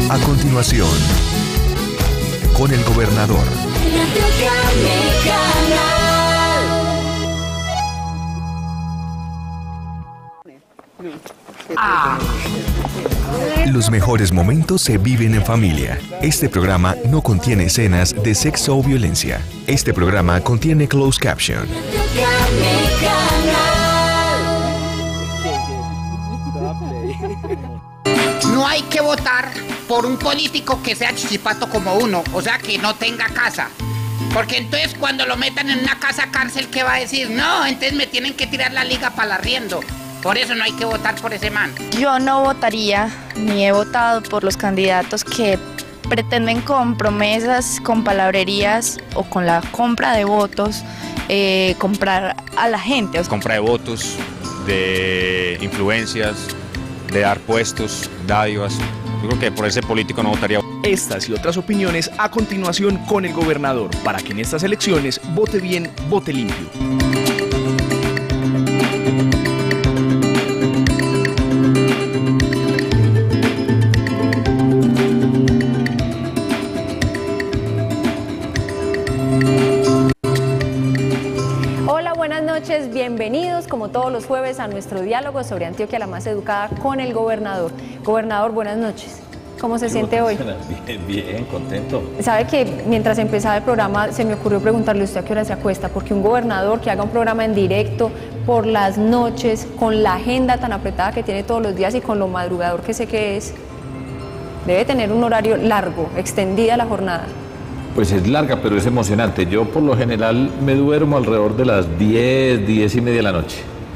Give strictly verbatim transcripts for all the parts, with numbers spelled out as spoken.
A continuación, con el gobernador. Los mejores momentos se viven en familia. Este programa no contiene escenas de sexo o violencia. Este programa contiene closed caption. No hay que votar por un político que sea chichipato como uno, o sea, que no tenga casa. Porque entonces cuando lo metan en una casa cárcel, ¿qué va a decir? No, entonces me tienen que tirar la liga para el arriendo. Por eso no hay que votar por ese man. Yo no votaría, ni he votado por los candidatos que pretenden con promesas, con palabrerías o con la compra de votos, eh, comprar a la gente. Compra de votos, de influencias, de dar puestos, dádivas. Yo creo que por ese político no votaría. Estas y otras opiniones a continuación con el gobernador, para que en estas elecciones vote bien, vote limpio. Bienvenidos como todos los jueves a nuestro diálogo sobre Antioquia la más educada con el gobernador. Gobernador, buenas noches. ¿Cómo se ¿Cómo siente hoy? Bien, bien, contento. Sabe que mientras empezaba el programa se me ocurrió preguntarle a usted a qué hora se acuesta, porque un gobernador que haga un programa en directo por las noches, con la agenda tan apretada que tiene todos los días y con lo madrugador que sé que es, debe tener un horario largo, extendida la jornada. Pues es larga, pero es emocionante. Yo por lo general me duermo alrededor de las diez, diez y media de la noche.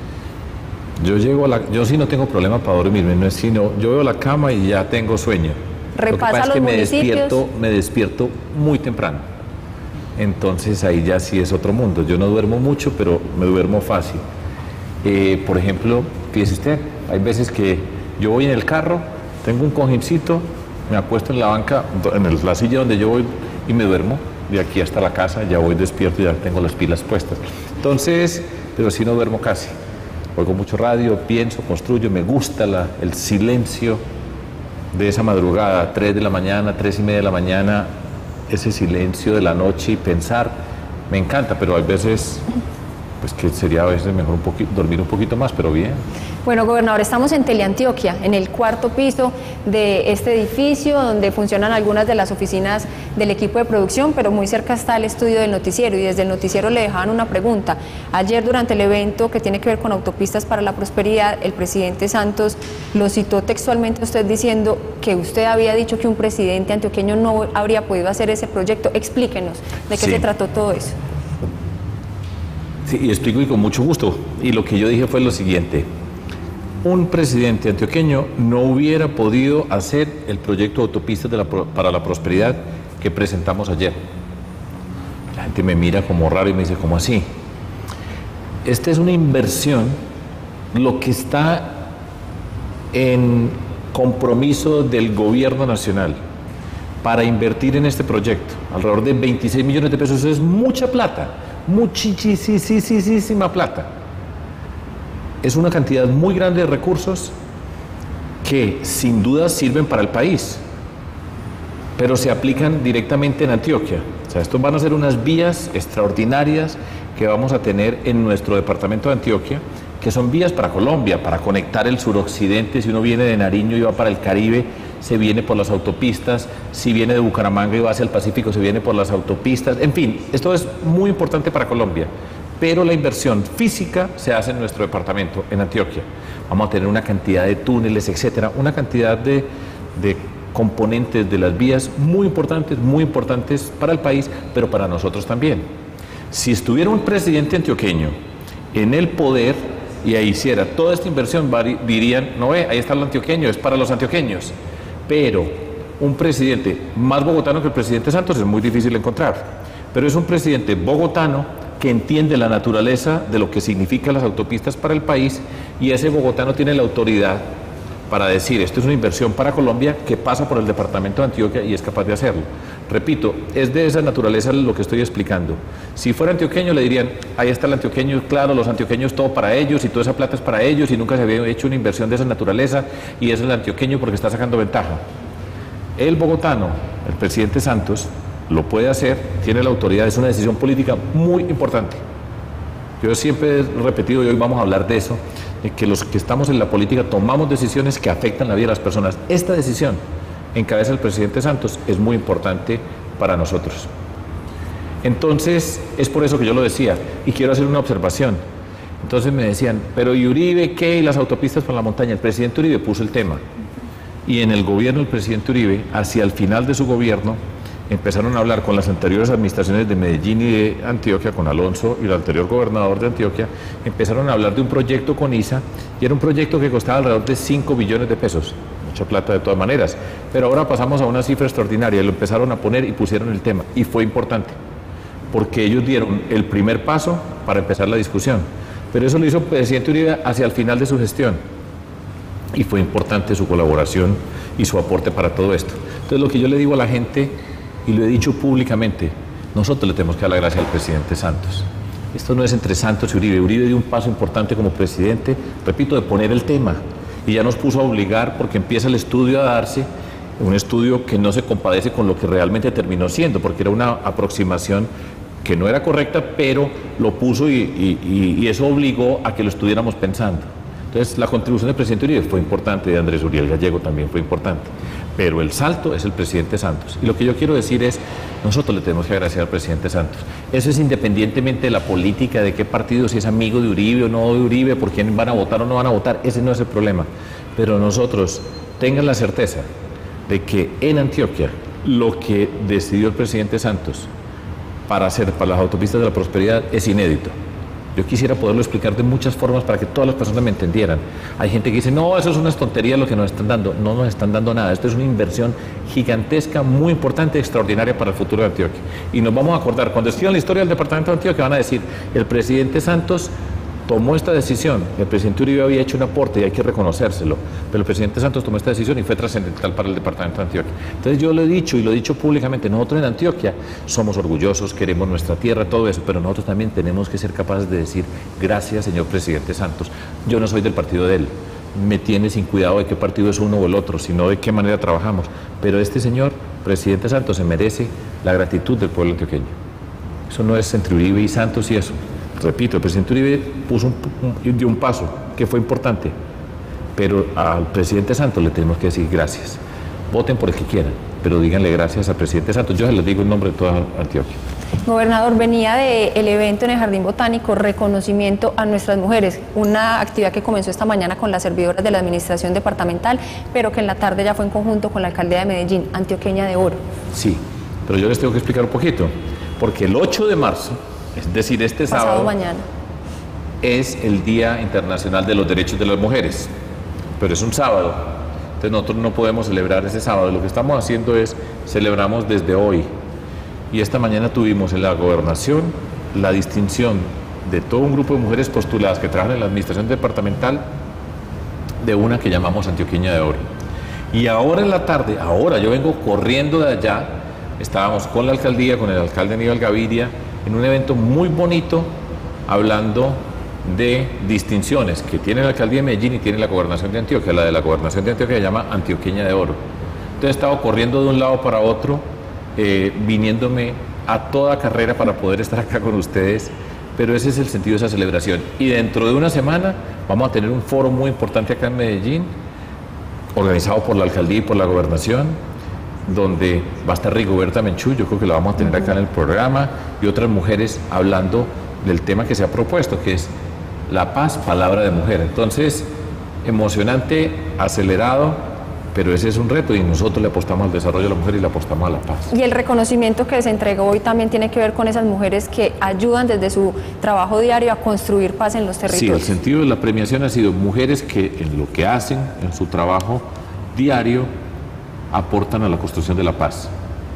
Yo llego a la, yo sí no tengo problema para dormirme, no es sino, yo veo la cama y ya tengo sueño. Repasa lo que pasa los es que me municipios. despierto, me despierto muy temprano. Entonces ahí ya sí es otro mundo. Yo no duermo mucho, pero me duermo fácil. Eh, por ejemplo, fíjese usted, hay veces que yo voy en el carro, tengo un cojincito, me acuesto en la banca, en el, la silla donde yo voy, y me duermo. De aquí hasta la casa ya voy despierto y ya tengo las pilas puestas. Entonces, pero sí no duermo casi. Oigo mucho radio, pienso, construyo, me gusta la, el silencio de esa madrugada, tres de la mañana, tres y media de la mañana, ese silencio de la noche y pensar, me encanta, pero hay veces pues que sería a veces mejor un poquito, dormir un poquito más, pero bien. Bueno, gobernador, estamos en Teleantioquia, en el cuarto piso de este edificio, donde funcionan algunas de las oficinas del equipo de producción, pero muy cerca está el estudio del noticiero, y desde el noticiero le dejaban una pregunta. Ayer, durante el evento que tiene que ver con Autopistas para la Prosperidad, el presidente Santos lo citó textualmente a usted diciendo que usted había dicho que un presidente antioqueño no habría podido hacer ese proyecto. Explíquenos de qué Sí. se trató todo eso. Sí, y explico y con mucho gusto. Y lo que yo dije fue lo siguiente. Un presidente antioqueño no hubiera podido hacer el proyecto de autopistas de la, para la prosperidad que presentamos ayer. La gente me mira como raro y me dice, ¿cómo así? Esta es una inversión, lo que está en compromiso del gobierno nacional para invertir en este proyecto, alrededor de veintiséis millones de pesos, es mucha plata, muchísima plata. Es una cantidad muy grande de recursos que sin duda sirven para el país, pero se aplican directamente en Antioquia. O sea, estos van a ser unas vías extraordinarias que vamos a tener en nuestro departamento de Antioquia, que son vías para Colombia, para conectar el suroccidente. Si uno viene de Nariño y va para el Caribe, se viene por las autopistas. Si viene de Bucaramanga y va hacia el Pacífico, se viene por las autopistas. En fin, esto es muy importante para Colombia. Pero la inversión física se hace en nuestro departamento, en Antioquia. Vamos a tener una cantidad de túneles, etcétera, una cantidad de, de componentes de las vías muy importantes, muy importantes para el país, pero para nosotros también. Si estuviera un presidente antioqueño en el poder y ahí hiciera toda esta inversión, dirían, no ve, ahí está el antioqueño, es para los antioqueños. Pero un presidente más bogotano que el presidente Santos es muy difícil de encontrar. Pero es un presidente bogotano que entiende la naturaleza de lo que significan las autopistas para el país, y ese bogotano tiene la autoridad para decir, esto es una inversión para Colombia que pasa por el departamento de Antioquia, y es capaz de hacerlo. Repito, es de esa naturaleza lo que estoy explicando. Si fuera antioqueño le dirían, ahí está el antioqueño, claro, los antioqueños todo para ellos y toda esa plata es para ellos y nunca se había hecho una inversión de esa naturaleza y es el antioqueño porque está sacando ventaja. el bogotano, el presidente Santos, lo puede hacer, tiene la autoridad, es una decisión política muy importante. Yo siempre he repetido, y hoy vamos a hablar de eso, de que los que estamos en la política tomamos decisiones que afectan la vida de las personas. Esta decisión, en cabeza del presidente Santos, es muy importante para nosotros. Entonces, es por eso que yo lo decía, y quiero hacer una observación. Entonces me decían, pero ¿y Uribe qué? ¿Y las autopistas por la montaña? El presidente Uribe puso el tema. Y en el gobierno del presidente Uribe, hacia el final de su gobierno, empezaron a hablar con las anteriores administraciones de Medellín y de Antioquia, con Alonso y el anterior gobernador de Antioquia, empezaron a hablar de un proyecto con I S A, y era un proyecto que costaba alrededor de cinco billones de pesos, mucha plata de todas maneras, pero ahora pasamos a una cifra extraordinaria, y lo empezaron a poner y pusieron el tema, y fue importante, porque ellos dieron el primer paso para empezar la discusión, pero eso lo hizo el presidente Uribe hacia el final de su gestión, y fue importante su colaboración y su aporte para todo esto. Entonces lo que yo le digo a la gente, y lo he dicho públicamente, nosotros le tenemos que dar la gracia al presidente Santos. Esto no es entre Santos y Uribe. Uribe dio un paso importante como presidente, repito, de poner el tema, y ya nos puso a obligar, porque empieza el estudio a darse, un estudio que no se compadece con lo que realmente terminó siendo, porque era una aproximación que no era correcta, pero lo puso y, y, y eso obligó a que lo estuviéramos pensando. Entonces la contribución del presidente Uribe fue importante, de Andrés Uriel Gallego también fue importante, pero el salto es el presidente Santos. Y lo que yo quiero decir es, nosotros le tenemos que agradecer al presidente Santos. Eso es independientemente de la política, de qué partido, si es amigo de Uribe o no de Uribe, por quién van a votar o no van a votar, ese no es el problema. Pero nosotros tengan la certeza de que en Antioquia lo que decidió el presidente Santos para hacer para las autopistas de la prosperidad es inédito. Yo quisiera poderlo explicar de muchas formas para que todas las personas me entendieran. Hay gente que dice, no, eso es una tontería lo que nos están dando. No nos están dando nada. Esto es una inversión gigantesca, muy importante, extraordinaria para el futuro de Antioquia. Y nos vamos a acordar, cuando escriban la historia del departamento de Antioquia, van a decir, el presidente Santos tomó esta decisión. El presidente Uribe había hecho un aporte y hay que reconocérselo, pero el presidente Santos tomó esta decisión y fue trascendental para el departamento de Antioquia. Entonces yo lo he dicho y lo he dicho públicamente, nosotros en Antioquia somos orgullosos, queremos nuestra tierra, todo eso, pero nosotros también tenemos que ser capaces de decir, gracias señor presidente Santos, yo no soy del partido de él, me tiene sin cuidado de qué partido es uno o el otro, sino de qué manera trabajamos, pero este señor presidente Santos se merece la gratitud del pueblo antioqueño. Eso no es entre Uribe y Santos y eso. Repito, el presidente Uribe puso un, un, dio un paso que fue importante, pero al presidente Santos le tenemos que decir gracias. Voten por el que quieran, pero díganle gracias al presidente Santos. Yo se les digo en nombre de toda Antioquia. Gobernador, venía del evento en el Jardín Botánico, reconocimiento a nuestras mujeres, una actividad que comenzó esta mañana con las servidoras de la administración departamental, pero que en la tarde ya fue en conjunto con la alcaldía de Medellín, Antioqueña de Oro. Sí, pero yo les tengo que explicar un poquito, porque el ocho de marzo, es decir, este Pasado sábado, mañana, es el Día Internacional de los Derechos de las Mujeres, pero es un sábado, entonces nosotros no podemos celebrar ese sábado. Lo que estamos haciendo es, celebramos desde hoy, y esta mañana tuvimos en la gobernación la distinción de todo un grupo de mujeres postuladas que trabajan en la administración departamental de una que llamamos Antioqueña de Oro. Y ahora en la tarde, ahora yo vengo corriendo de allá, estábamos con la alcaldía, con el alcalde Aníbal Gaviria, en un evento muy bonito, hablando de distinciones que tiene la alcaldía de Medellín y tiene la gobernación de Antioquia. La de la gobernación de Antioquia se llama Antioqueña de Oro. Entonces he estado corriendo de un lado para otro, eh, viniéndome a toda carrera para poder estar acá con ustedes, pero ese es el sentido de esa celebración. Y dentro de una semana vamos a tener un foro muy importante acá en Medellín, organizado por la alcaldía y por la gobernación, donde va a estar Rigoberta Menchú, yo creo que la vamos a tener acá en el programa, y otras mujeres hablando del tema que se ha propuesto, que es la paz, palabra de mujer. Entonces, emocionante, acelerado, pero ese es un reto y nosotros le apostamos al desarrollo de la mujer y le apostamos a la paz. Y el reconocimiento que se entregó hoy también tiene que ver con esas mujeres que ayudan desde su trabajo diario a construir paz en los territorios. Sí, el sentido de la premiación ha sido mujeres que en lo que hacen, en su trabajo diario, aportan a la construcción de la paz.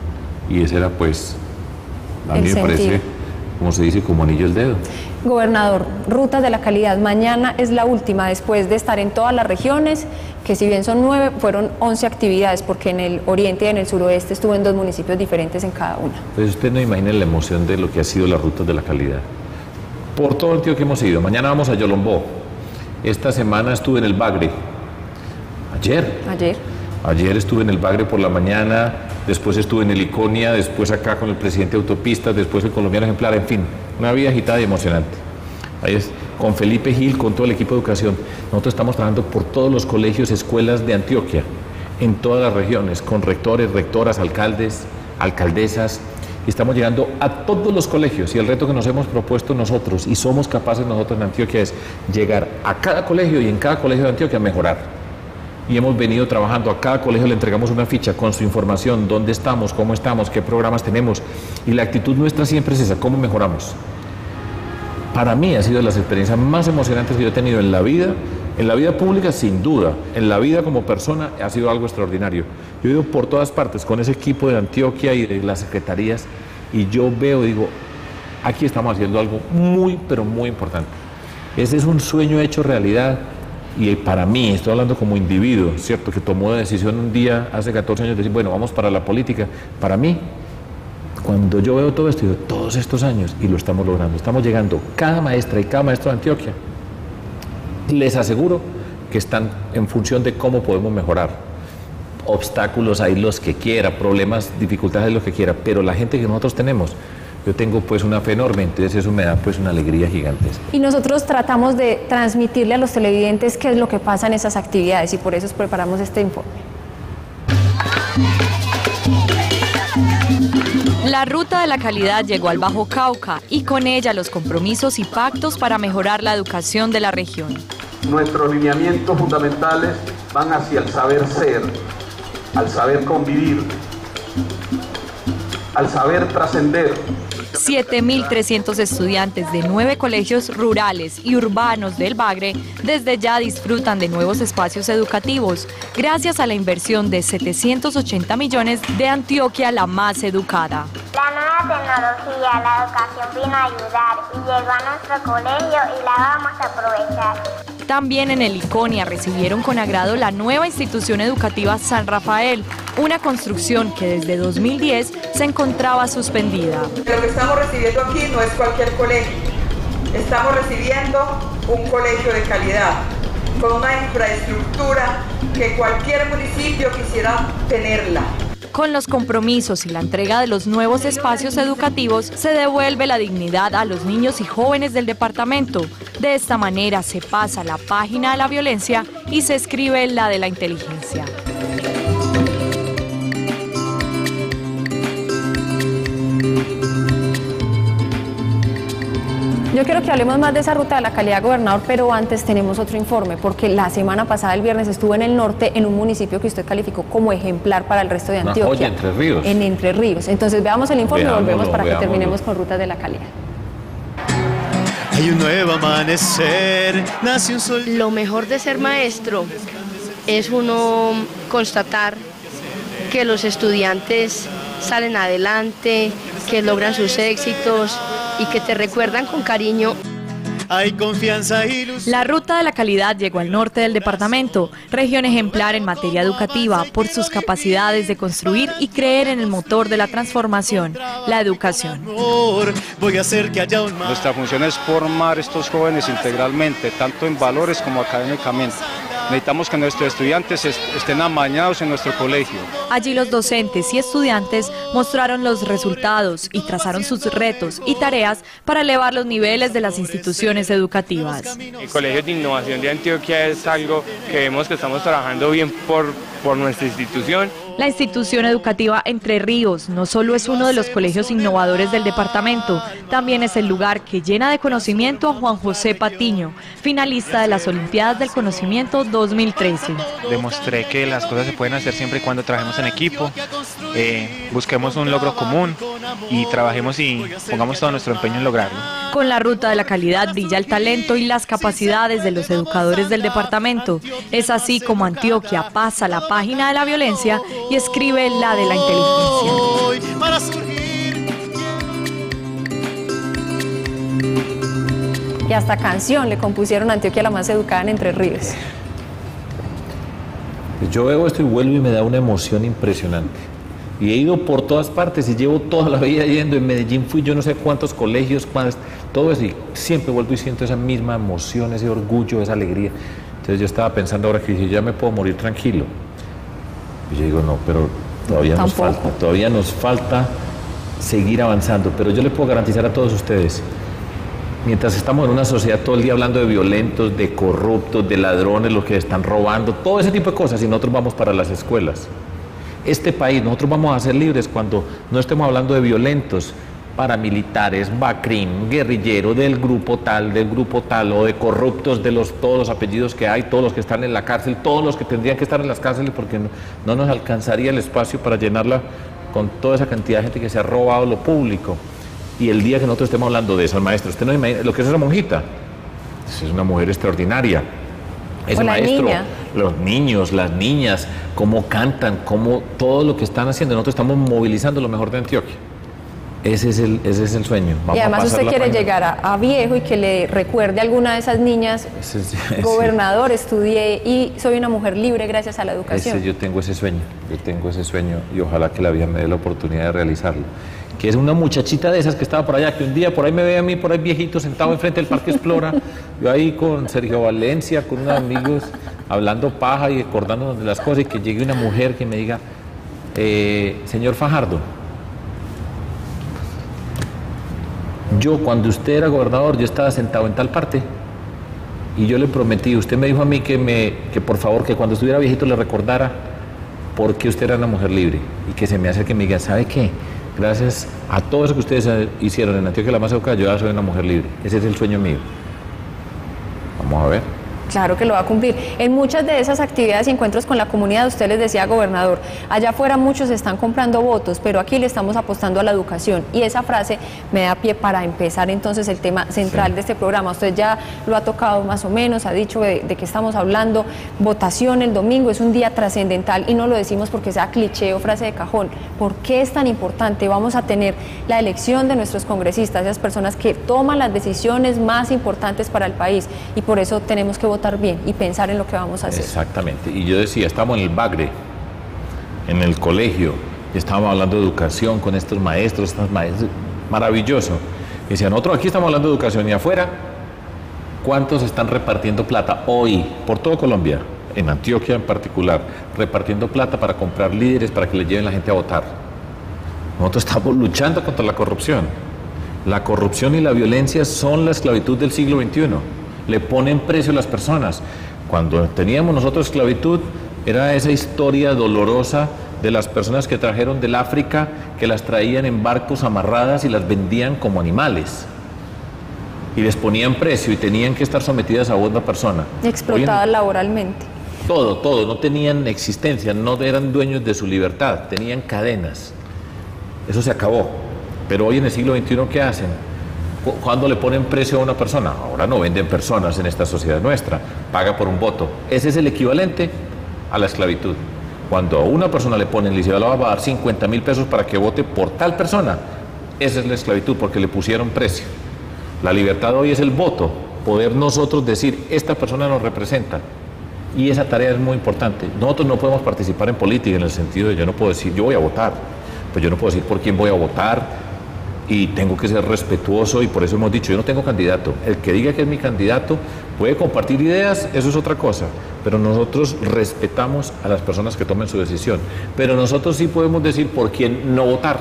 Y ese era, pues, a mí me parece, como se dice, como anillo al dedo. Gobernador, Rutas de la Calidad, mañana es la última, después de estar en todas las regiones, que si bien son nueve, fueron once actividades, porque en el oriente y en el suroeste estuvo en dos municipios diferentes en cada una. Pues usted no imagina la emoción de lo que ha sido las Rutas de la Calidad. Por todo el tiempo que hemos ido. Mañana vamos a Yolombó. Esta semana estuve en el Bagre. Ayer. Ayer. Ayer estuve en el Bagre por la mañana, después estuve en el Iconia, después acá con el presidente de Autopistas, después el Colombiano Ejemplar, en fin, una vida agitada y emocionante. Ahí es, con Felipe Gil, con todo el equipo de educación. Nosotros estamos trabajando por todos los colegios, escuelas de Antioquia, en todas las regiones, con rectores, rectoras, alcaldes, alcaldesas, y estamos llegando a todos los colegios, y el reto que nos hemos propuesto nosotros, y somos capaces nosotros en Antioquia, es llegar a cada colegio y en cada colegio de Antioquia a mejorar. Y hemos venido trabajando, a cada colegio le entregamos una ficha con su información, dónde estamos, cómo estamos, qué programas tenemos, y la actitud nuestra siempre es esa, cómo mejoramos. Para mí ha sido de las experiencias más emocionantes que yo he tenido en la vida, en la vida pública sin duda, en la vida como persona ha sido algo extraordinario. Yo he ido por todas partes con ese equipo de Antioquia y de las secretarías, y yo veo y digo, aquí estamos haciendo algo muy, pero muy importante. Ese es un sueño hecho realidad. Y para mí, estoy hablando como individuo, ¿cierto? Que tomó la decisión un día, hace catorce años, de decir, bueno, vamos para la política. Para mí, cuando yo veo todo esto, digo, todos estos años, y lo estamos logrando, estamos llegando, cada maestra y cada maestro de Antioquia, les aseguro que están en función de cómo podemos mejorar. Obstáculos hay los que quiera, problemas, dificultades hay los que quiera, pero la gente que nosotros tenemos, yo tengo pues una fe enorme, entonces eso me da pues una alegría gigantesca. Y nosotros tratamos de transmitirle a los televidentes qué es lo que pasa en esas actividades, y por eso preparamos este informe. La Ruta de la Calidad llegó al Bajo Cauca y con ella los compromisos y pactos para mejorar la educación de la región. Nuestros lineamientos fundamentales van hacia el saber ser, al saber convivir, al saber trascender. siete mil trescientos estudiantes de nueve colegios rurales y urbanos del Bagre desde ya disfrutan de nuevos espacios educativos gracias a la inversión de setecientos ochenta millones de Antioquia la más educada. La nueva tecnología, la educación vino a ayudar y llegó a nuestro colegio y la vamos a aprovechar. También en el Iconia recibieron con agrado la nueva institución educativa San Rafael, una construcción que desde dos mil diez se encontraba suspendida. Lo que estamos recibiendo aquí no es cualquier colegio, estamos recibiendo un colegio de calidad, con una infraestructura que cualquier municipio quisiera tenerla. Con los compromisos y la entrega de los nuevos espacios educativos, se devuelve la dignidad a los niños y jóvenes del departamento. De esta manera se pasa la página de la violencia y se escribe la de la inteligencia. Yo quiero que hablemos más de esa ruta de la calidad, gobernador, pero antes tenemos otro informe, porque la semana pasada, el viernes, estuvo en el norte, en un municipio que usted calificó como ejemplar para el resto de Antioquia. Oye, Entre Ríos. En Entre Ríos. Entonces veamos el informe Veámoslo, y volvemos para veámoslo. que terminemos con rutas de la calidad. Hay un nuevo amanecer, nace un sol. Lo mejor de ser maestro es uno constatar que los estudiantes salen adelante, que logran sus éxitos y que te recuerdan con cariño. Hay confianza y luz. La Ruta de la Calidad llegó al norte del departamento, región ejemplar en materia educativa por sus capacidades de construir y creer en el motor de la transformación, la educación. Voy a hacer que haya un mar. Nuestra función es formar estos jóvenes integralmente, tanto en valores como académicamente. Necesitamos que nuestros estudiantes estén amañados en nuestro colegio. Allí los docentes y estudiantes mostraron los resultados y trazaron sus retos y tareas para elevar los niveles de las instituciones educativas. El Colegio de Innovación de Antioquia es algo que vemos que estamos trabajando bien por, por nuestra institución. La institución educativa Entre Ríos no solo es uno de los colegios innovadores del departamento, también es el lugar que llena de conocimiento a Juan José Patiño, finalista de las Olimpiadas del Conocimiento dos mil trece. Demostré que las cosas se pueden hacer siempre y cuando trabajemos en equipo, eh, busquemos un logro común y trabajemos y pongamos todo nuestro empeño en lograrlo. Con la Ruta de la Calidad brilla el talento y las capacidades de los educadores del departamento. Es así como Antioquia pasa la página de la violencia y escribe la de la inteligencia. Y hasta canción le compusieron a Antioquia la más educada en Entre Ríos. Yo veo esto y vuelvo y me da una emoción impresionante. Y he ido por todas partes y llevo toda la vida yendo. En Medellín fui yo no sé cuántos colegios, cuántos, todo eso. Y siempre vuelvo y siento esa misma emoción, ese orgullo, esa alegría. Entonces yo estaba pensando ahora que si ya me puedo morir tranquilo. Yo digo, no, pero todavía nos falta, todavía nos falta seguir avanzando. Pero yo le puedo garantizar a todos ustedes, mientras estamos en una sociedad todo el día hablando de violentos, de corruptos, de ladrones, los que están robando, todo ese tipo de cosas, y nosotros vamos para las escuelas. Este país, nosotros vamos a ser libres cuando no estemos hablando de violentos, paramilitares, Bacrim, guerrilleros del grupo tal, del grupo tal, o de corruptos de los, todos los apellidos que hay, todos los que están en la cárcel, todos los que tendrían que estar en las cárceles, porque no, no nos alcanzaría el espacio para llenarla con toda esa cantidad de gente que se ha robado lo público. Y el día que nosotros estemos hablando de eso, el maestro, usted no imagina lo que es esa monjita, es una mujer extraordinaria. Ese maestro, niña. Los niños, las niñas, cómo cantan, cómo todo lo que están haciendo, nosotros estamos movilizando lo mejor de Antioquia. Ese es el, ese es el sueño. Vamos y además usted quiere página. llegar a, a viejo y que le recuerde a alguna de esas niñas, ese es, ese. Gobernador, estudié y soy una mujer libre gracias a la educación. Ese, yo tengo ese sueño, yo tengo ese sueño y ojalá que la vida me dé la oportunidad de realizarlo. Que es una muchachita de esas que estaba por allá, que un día por ahí me ve a mí, por ahí viejito, sentado enfrente del Parque Explora, yo ahí con Sergio Valencia, con unos amigos, hablando paja y acordándonos de las cosas, y que llegue una mujer que me diga, eh, señor Fajardo, yo cuando usted era gobernador, yo estaba sentado en tal parte, y yo le prometí, usted me dijo a mí que, me, que por favor, que cuando estuviera viejito le recordara por qué usted era una mujer libre, y que se me hace que me diga, ¿sabe qué? Gracias a todo eso que ustedes hicieron en Antioquia La Más Educada, yo ya soy una mujer libre. Ese es el sueño mío. Vamos a ver. Claro que lo va a cumplir. En muchas de esas actividades y encuentros con la comunidad, usted les decía, gobernador, allá afuera muchos están comprando votos, pero aquí le estamos apostando a la educación. Y esa frase me da pie para empezar entonces el tema central sí. de este programa. Usted ya lo ha tocado más o menos, ha dicho de, de qué estamos hablando. Votación el domingo es un día trascendental y no lo decimos porque sea cliché o frase de cajón. ¿Por qué es tan importante? Vamos a tener la elección de nuestros congresistas, esas personas que toman las decisiones más importantes para el país, y por eso tenemos que votar votar bien y pensar en lo que vamos a hacer. Exactamente, y yo decía, estamos en el Bagre, en el colegio, y estábamos hablando de educación con estos maestros, estos maestros, maravilloso. Y decían, nosotros aquí estamos hablando de educación, y afuera, ¿cuántos están repartiendo plata hoy por todo Colombia, en Antioquia en particular, repartiendo plata para comprar líderes para que le lleven la gente a votar? Nosotros estamos luchando contra la corrupción. La corrupción y la violencia son la esclavitud del siglo veintiuno. Le ponen precio a las personas. Cuando teníamos nosotros esclavitud, era esa historia dolorosa de las personas que trajeron del África, que las traían en barcos amarradas y las vendían como animales. Y les ponían precio y tenían que estar sometidas a otra persona. Explotadas en... laboralmente. Todo, todo. No tenían existencia, no eran dueños de su libertad, tenían cadenas. Eso se acabó. Pero hoy en el siglo veintiuno, ¿qué hacen? ¿Cuándo le ponen precio a una persona? Ahora no venden personas en esta sociedad nuestra, paga por un voto. Ese es el equivalente a la esclavitud. Cuando a una persona le ponen, le dicen, le va a dar cincuenta mil pesos para que vote por tal persona, esa es la esclavitud, porque le pusieron precio. La libertad hoy es el voto, poder nosotros decir, esta persona nos representa. Y esa tarea es muy importante. Nosotros no podemos participar en política en el sentido de, yo no puedo decir, yo voy a votar, pues yo no puedo decir por quién voy a votar, y tengo que ser respetuoso, y por eso hemos dicho, yo no tengo candidato. El que diga que es mi candidato puede compartir ideas, eso es otra cosa, pero nosotros respetamos a las personas que tomen su decisión. Pero nosotros sí podemos decir por quién no votar,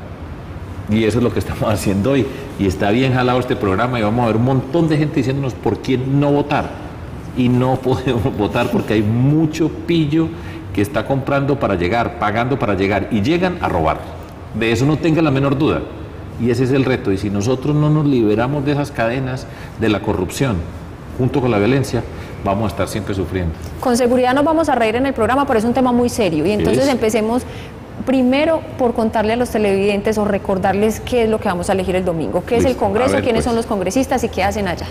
y eso es lo que estamos haciendo hoy, y está bien jalado este programa, y vamos a ver un montón de gente diciéndonos por quién no votar, y no podemos votar porque hay mucho pillo que está comprando para llegar, pagando para llegar, y llegan a robar. De eso no tenga la menor duda. Y ese es el reto, y si nosotros no nos liberamos de esas cadenas de la corrupción, junto con la violencia, vamos a estar siempre sufriendo. Con seguridad nos vamos a reír en el programa, pero es un tema muy serio, y entonces empecemos primero por contarle a los televidentes o recordarles qué es lo que vamos a elegir el domingo, qué es el Congreso, ver, quiénes pues. son los congresistas y qué hacen allá.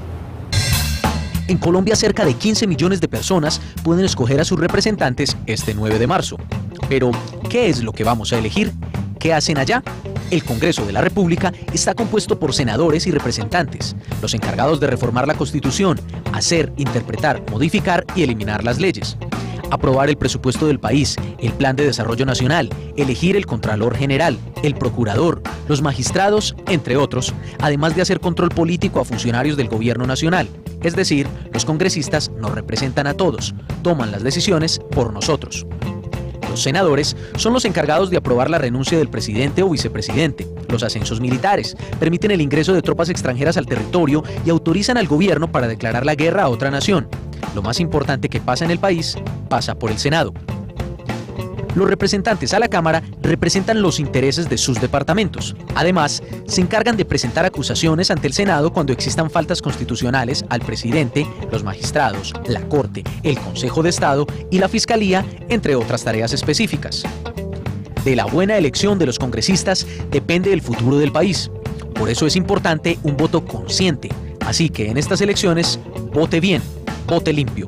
En Colombia, cerca de quince millones de personas pueden escoger a sus representantes este nueve de marzo. Pero, ¿qué es lo que vamos a elegir? ¿Qué hacen allá? El Congreso de la República está compuesto por senadores y representantes, los encargados de reformar la Constitución, hacer, interpretar, modificar y eliminar las leyes, aprobar el presupuesto del país, el Plan de Desarrollo Nacional, elegir el Contralor General, el Procurador, los magistrados, entre otros, además de hacer control político a funcionarios del Gobierno Nacional. Es decir, los congresistas nos representan a todos, toman las decisiones por nosotros. Los senadores son los encargados de aprobar la renuncia del presidente o vicepresidente, los ascensos militares, permiten el ingreso de tropas extranjeras al territorio y autorizan al gobierno para declarar la guerra a otra nación. Lo más importante que pasa en el país pasa por el Senado. Los representantes a la Cámara representan los intereses de sus departamentos. Además, se encargan de presentar acusaciones ante el Senado cuando existan faltas constitucionales al presidente, los magistrados, la Corte, el Consejo de Estado y la Fiscalía, entre otras tareas específicas. De la buena elección de los congresistas depende el futuro del país. Por eso es importante un voto consciente. Así que en estas elecciones, vote bien, vote limpio.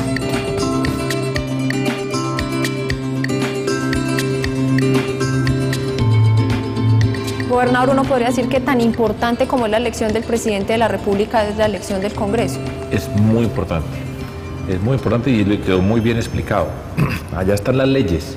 Gobernador, uno podría decir que tan importante como es la elección del presidente de la República es la elección del Congreso. Es muy importante, es muy importante y le quedó muy bien explicado. Allá están las leyes.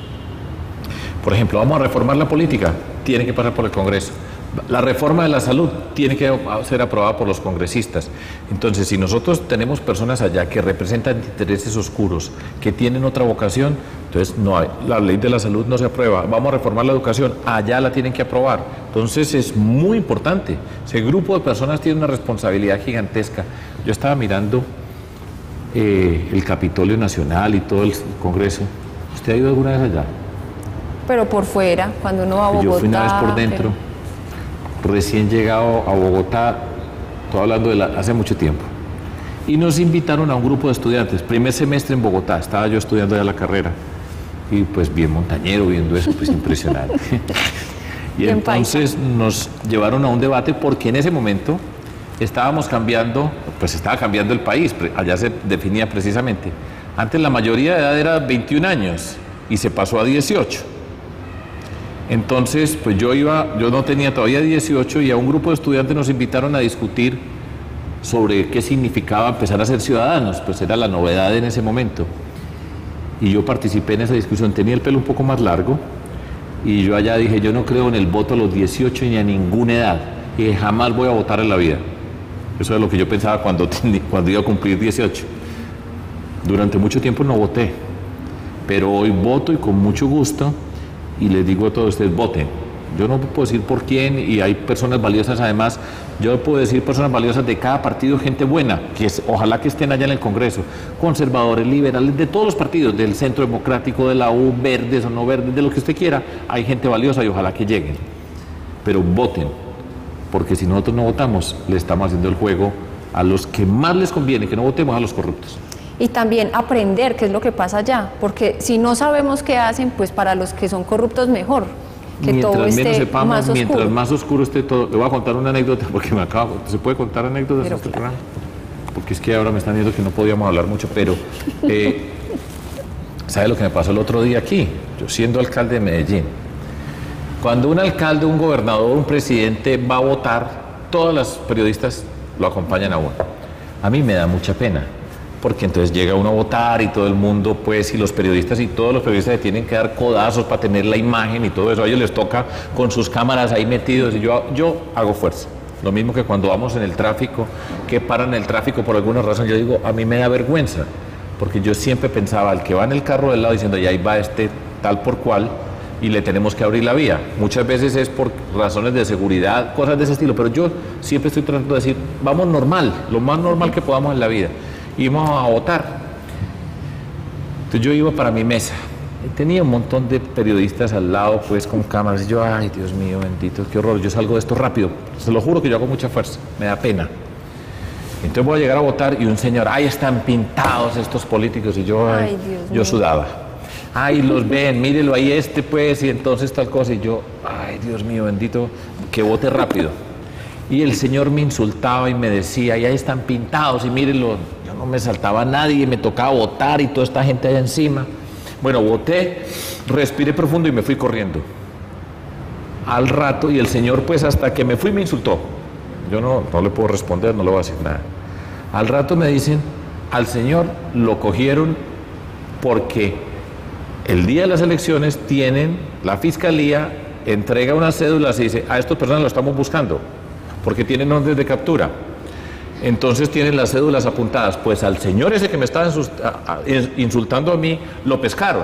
Por ejemplo, vamos a reformar la política, tiene que pasar por el Congreso. La reforma de la salud tiene que ser aprobada por los congresistas. Entonces, si nosotros tenemos personas allá que representan intereses oscuros, que tienen otra vocación, entonces no hay, la ley de la salud no se aprueba. Vamos a reformar la educación, allá la tienen que aprobar. Entonces es muy importante. Ese grupo de personas tiene una responsabilidad gigantesca. Yo estaba mirando eh, el Capitolio Nacional y todo el Congreso. ¿Usted ha ido alguna vez allá? Pero por fuera, cuando uno va a Bogotá. Yo fui una vez por dentro. Pero... Recién llegado a Bogotá, estoy hablando de la, hace mucho tiempo, y nos invitaron a un grupo de estudiantes, primer semestre en Bogotá, estaba yo estudiando ya la carrera, y pues bien montañero viendo eso, pues impresionante. Y entonces nos llevaron a un debate porque en ese momento estábamos cambiando, pues estaba cambiando el país, allá se definía precisamente, antes la mayoría de edad era veintiún años, y se pasó a dieciocho. Entonces, pues yo iba, yo no tenía todavía dieciocho y a un grupo de estudiantes nos invitaron a discutir sobre qué significaba empezar a ser ciudadanos, pues era la novedad en ese momento. Y yo participé en esa discusión, tenía el pelo un poco más largo y yo allá dije, yo no creo en el voto a los dieciocho ni a ninguna edad y jamás voy a votar en la vida. Eso es lo que yo pensaba cuando, cuando iba a cumplir dieciocho. Durante mucho tiempo no voté, pero hoy voto y con mucho gusto. Y les digo a todos ustedes, voten. Yo no puedo decir por quién y hay personas valiosas además. Yo puedo decir personas valiosas de cada partido, gente buena, que es, ojalá que estén allá en el Congreso. Conservadores, liberales, de todos los partidos, del Centro Democrático, de la U, verdes o no verdes, de lo que usted quiera. Hay gente valiosa y ojalá que lleguen. Pero voten, porque si nosotros no votamos, le estamos haciendo el juego a los que más les conviene, que no votemos a los corruptos. Y también aprender qué es lo que pasa allá, porque si no sabemos qué hacen, pues para los que son corruptos mejor, que mientras todo esté menos sepamos, más oscuro. Mientras más oscuro esté todo. Le voy a contar una anécdota, porque me acabo, ¿se puede contar anécdotas en este programa? Porque es que ahora me están diciendo que no podíamos hablar mucho, pero eh, ¿sabe lo que me pasó el otro día aquí? Yo siendo alcalde de Medellín. Cuando un alcalde, un gobernador, un presidente va a votar, todas las periodistas lo acompañan a uno. A mí me da mucha pena, porque entonces llega uno a votar y todo el mundo, pues, y los periodistas y todos los periodistas se tienen que dar codazos para tener la imagen y todo eso. A ellos les toca con sus cámaras ahí metidos y yo, yo hago fuerza. Lo mismo que cuando vamos en el tráfico, que paran el tráfico por alguna razón, yo digo, a mí me da vergüenza, porque yo siempre pensaba, al que va en el carro del lado diciendo, y ahí va este tal por cual, y le tenemos que abrir la vía. Muchas veces es por razones de seguridad, cosas de ese estilo, pero yo siempre estoy tratando de decir, vamos normal, lo más normal que podamos en la vida. Íbamos a votar. Entonces yo iba para mi mesa. Tenía un montón de periodistas al lado, pues, con cámaras. Y yo, ay, Dios mío, bendito, qué horror. Yo salgo de esto rápido. Se lo juro que yo hago mucha fuerza. Me da pena. Entonces voy a llegar a votar y un señor, ay, están pintados estos políticos. Y yo, ay, ay yo sudaba. Ay, los ven, mírelo ahí este, pues, y entonces tal cosa. Y yo, ay, Dios mío, bendito, que vote rápido. Y el señor me insultaba y me decía, y ahí están pintados, y mírenlo. Yo no me saltaba a nadie, me tocaba votar y toda esta gente allá encima. Bueno, voté, respiré profundo y me fui corriendo. Al rato, y el señor, pues, hasta que me fui me insultó. Yo no, no le puedo responder, no le voy a decir nada. Al rato me dicen, al señor lo cogieron porque el día de las elecciones tienen, la fiscalía entrega unas cédulas y dice, a estas personas lo estamos buscando, porque tienen órdenes de captura. Entonces tienen las cédulas apuntadas. Pues al señor ese que me estaba insultando a mí, lo pescaron.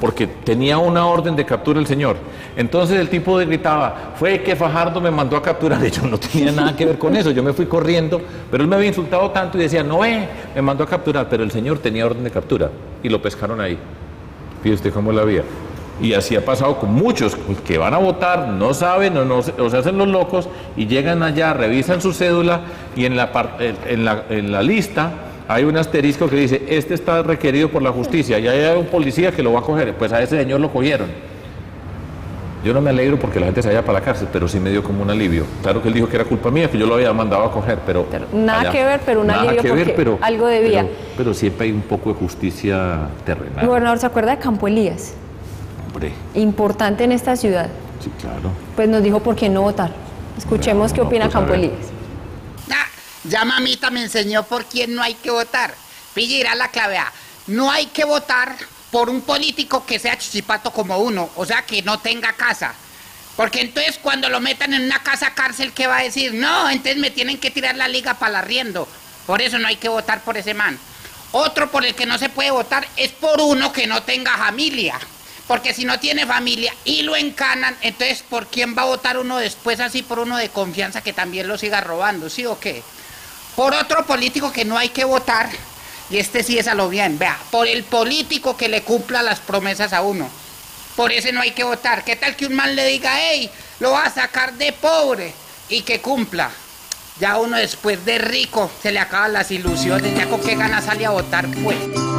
porque tenía una orden de captura el señor. Entonces el tipo gritaba, fue que Fajardo me mandó a capturar. Y yo no tenía nada que ver con eso, yo me fui corriendo, pero él me había insultado tanto y decía, no, eh, me mandó a capturar, pero el señor tenía orden de captura y lo pescaron ahí. Fíjate usted cómo es la vida. Y así ha pasado con muchos que van a votar, no saben o, no, o se hacen los locos y llegan allá, revisan su cédula y en la, en la, en la lista hay un asterisco que dice, este está requerido por la justicia y hay un policía que lo va a coger, pues a ese señor lo cogieron. Yo no me alegro porque la gente se vaya para la cárcel, pero sí me dio como un alivio. Claro que él dijo que era culpa mía, que yo lo había mandado a coger, pero... pero nada allá, que ver, pero un alivio porque ver, pero, algo debía. Pero, pero siempre hay un poco de justicia terrenal. Gobernador, ¿se acuerda de Campo Elías? Hombre. Importante en esta ciudad. Sí, claro. Pues nos dijo por qué no votar. Escuchemos bueno, qué opina no, pues Campo Elías. Ah, ya mamita me enseñó por quién no hay que votar. Pille, irá la clave A. No hay que votar por un político que sea chichipato como uno, o sea, que no tenga casa. Porque entonces cuando lo metan en una casa cárcel, ¿qué va a decir? No, entonces me tienen que tirar la liga para el arriendo. Por eso no hay que votar por ese man. Otro por el que no se puede votar es por uno que no tenga familia. Porque si no tiene familia y lo encanan, entonces ¿por quién va a votar uno después así por uno de confianza que también lo siga robando? ¿Sí o qué? Por otro político que no hay que votar, y este sí es a lo bien, vea, por el político que le cumpla las promesas a uno. Por ese no hay que votar. ¿Qué tal que un man le diga, hey, lo va a sacar de pobre y que cumpla? Ya uno después de rico se le acaban las ilusiones, ya con qué ganas sale a votar, pues.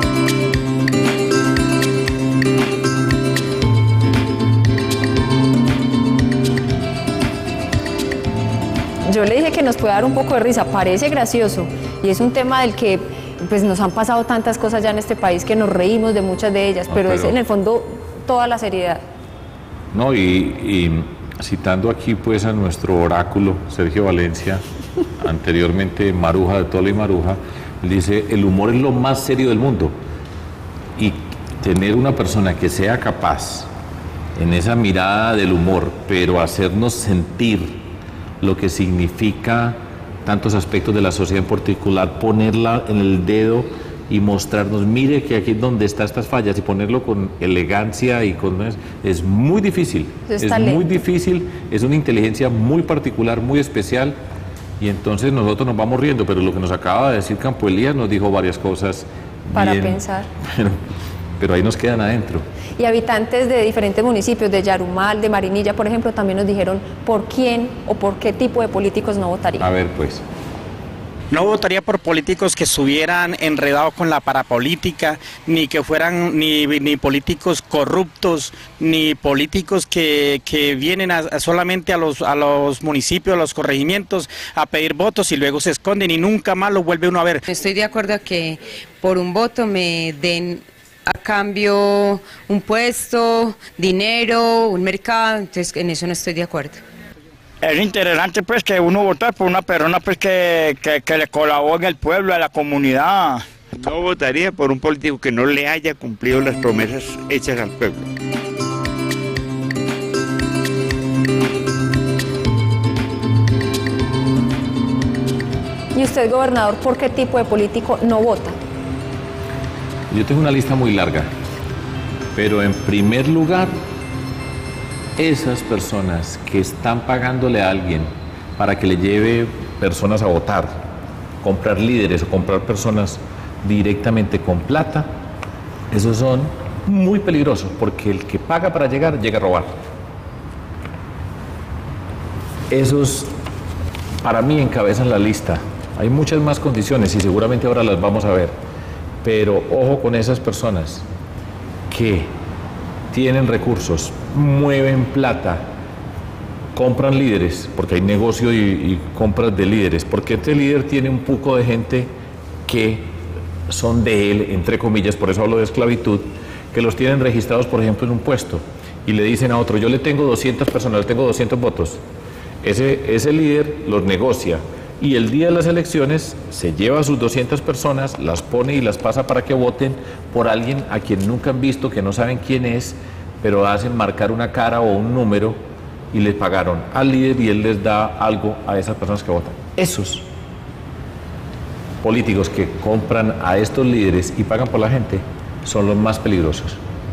Yo le dije que nos puede dar un poco de risa, parece gracioso y es un tema del que pues nos han pasado tantas cosas ya en este país que nos reímos de muchas de ellas, no, pero, pero es en el fondo toda la seriedad. No, y, y citando aquí pues a nuestro oráculo, Sergio Valencia, anteriormente Maruja de Tola y Maruja, dice, el humor es lo más serio del mundo y tener una persona que sea capaz en esa mirada del humor, pero hacernos sentir lo que significa tantos aspectos de la sociedad en particular, ponerla en el dedo y mostrarnos, mire que aquí es donde están estas fallas y ponerlo con elegancia y con... Es muy difícil, es muy difícil, es una inteligencia muy particular, muy especial y entonces nosotros nos vamos riendo, pero lo que nos acaba de decir Campo Elías nos dijo varias cosas para bien, pensar. Pero, pero ahí nos quedan adentro. Y habitantes de diferentes municipios, de Yarumal, de Marinilla, por ejemplo, también nos dijeron por quién o por qué tipo de políticos no votarían. A ver, pues. No votaría por políticos que estuvieran enredados con la parapolítica, ni que fueran ni, ni políticos corruptos, ni políticos que, que vienen a, a solamente a los, a los municipios, a los corregimientos, a pedir votos y luego se esconden y nunca más los vuelve uno a ver. Estoy de acuerdo a que por un voto me den a cambio un puesto, dinero, un mercado, entonces en eso no estoy de acuerdo. Es interesante pues que uno vota por una persona pues que, que, que le colabore en el pueblo, a la comunidad. No votaría por un político que no le haya cumplido las promesas hechas al pueblo. ¿Y usted, gobernador, por qué tipo de político no vota? Yo tengo una lista muy larga, pero en primer lugar, esas personas que están pagándole a alguien para que le lleve personas a votar, comprar líderes o comprar personas directamente con plata, esos son muy peligrosos, porque el que paga para llegar, llega a robar. Esos, para mí, encabezan la lista. Hay muchas más condiciones y seguramente ahora las vamos a ver. Pero ojo con esas personas que tienen recursos, mueven plata, compran líderes, porque hay negocio y, y compras de líderes, porque este líder tiene un poco de gente que son de él, entre comillas, por eso hablo de esclavitud, que los tienen registrados, por ejemplo, en un puesto, y le dicen a otro, yo le tengo doscientas personas, le tengo doscientos votos. Ese, ese líder los negocia, y el día de las elecciones se lleva a sus doscientas personas, las pone y las pasa para que voten por alguien a quien nunca han visto, que no saben quién es, pero hacen marcar una cara o un número y les pagaron al líder y él les da algo a esas personas que votan. Esos políticos que compran a estos líderes y pagan por la gente son los más peligrosos.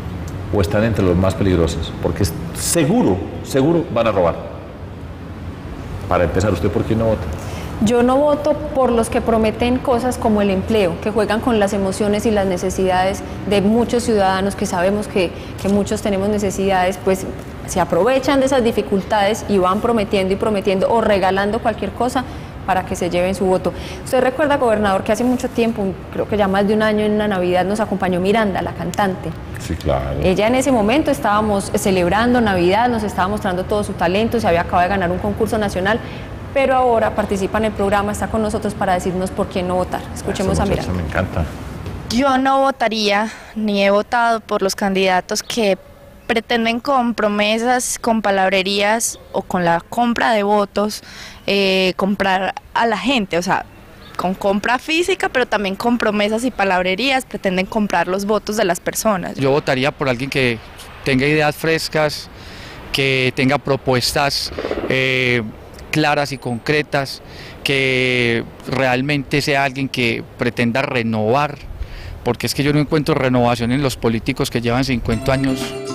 o están entre los más peligrosos? Porque seguro, seguro van a robar. Para empezar, ¿usted por qué no vota? Yo no voto por los que prometen cosas como el empleo, que juegan con las emociones y las necesidades de muchos ciudadanos, que sabemos que, que muchos tenemos necesidades, pues se aprovechan de esas dificultades y van prometiendo y prometiendo o regalando cualquier cosa para que se lleven su voto. Usted recuerda, gobernador, que hace mucho tiempo, creo que ya más de un año, en una Navidad nos acompañó Miranda, la cantante. Sí, claro. Ella en ese momento estábamos celebrando Navidad, nos estaba mostrando todo su talento, se había acabado de ganar un concurso nacional, pero ahora participa en el programa, está con nosotros para decirnos por qué no votar. Escuchemos a Miranda. Me encanta. Yo no votaría, ni he votado por los candidatos que pretenden con promesas, con palabrerías o con la compra de votos, eh, comprar a la gente, o sea, con compra física, pero también con promesas y palabrerías pretenden comprar los votos de las personas. Yo votaría por alguien que tenga ideas frescas, que tenga propuestas eh, claras y concretas, que realmente sea alguien que pretenda renovar, porque es que yo no encuentro renovación en los políticos que llevan cincuenta años.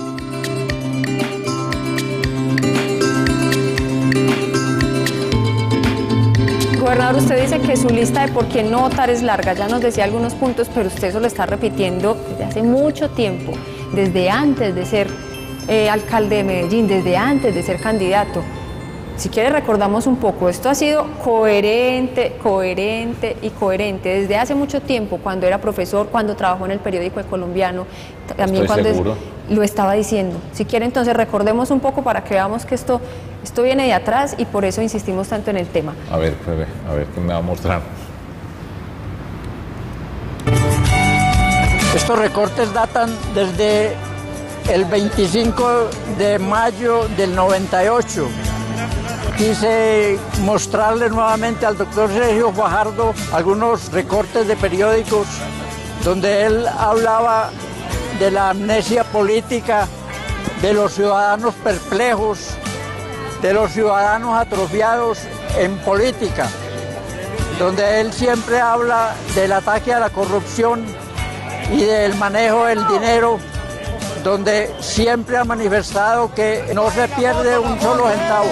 Gobernador, usted dice que su lista de por qué no votar es larga, ya nos decía algunos puntos, pero usted eso lo está repitiendo desde hace mucho tiempo, desde antes de ser eh, alcalde de Medellín, desde antes de ser candidato. Si quiere recordamos un poco, esto ha sido coherente, coherente y coherente desde hace mucho tiempo, cuando era profesor, cuando trabajó en el periódico El Colombiano, también Estoy cuando seguro. Es, lo estaba diciendo. Si quiere entonces recordemos un poco para que veamos que esto, esto viene de atrás y por eso insistimos tanto en el tema. A ver, bebé, a ver qué me va a mostrar. Estos recortes datan desde el veinticinco de mayo del noventa y ocho. Quise mostrarle nuevamente al doctor Sergio Fajardo algunos recortes de periódicos donde él hablaba de la amnesia política, de los ciudadanos perplejos, de los ciudadanos atrofiados en política, donde él siempre habla del ataque a la corrupción y del manejo del dinero, donde siempre ha manifestado que no se pierde un solo centavo.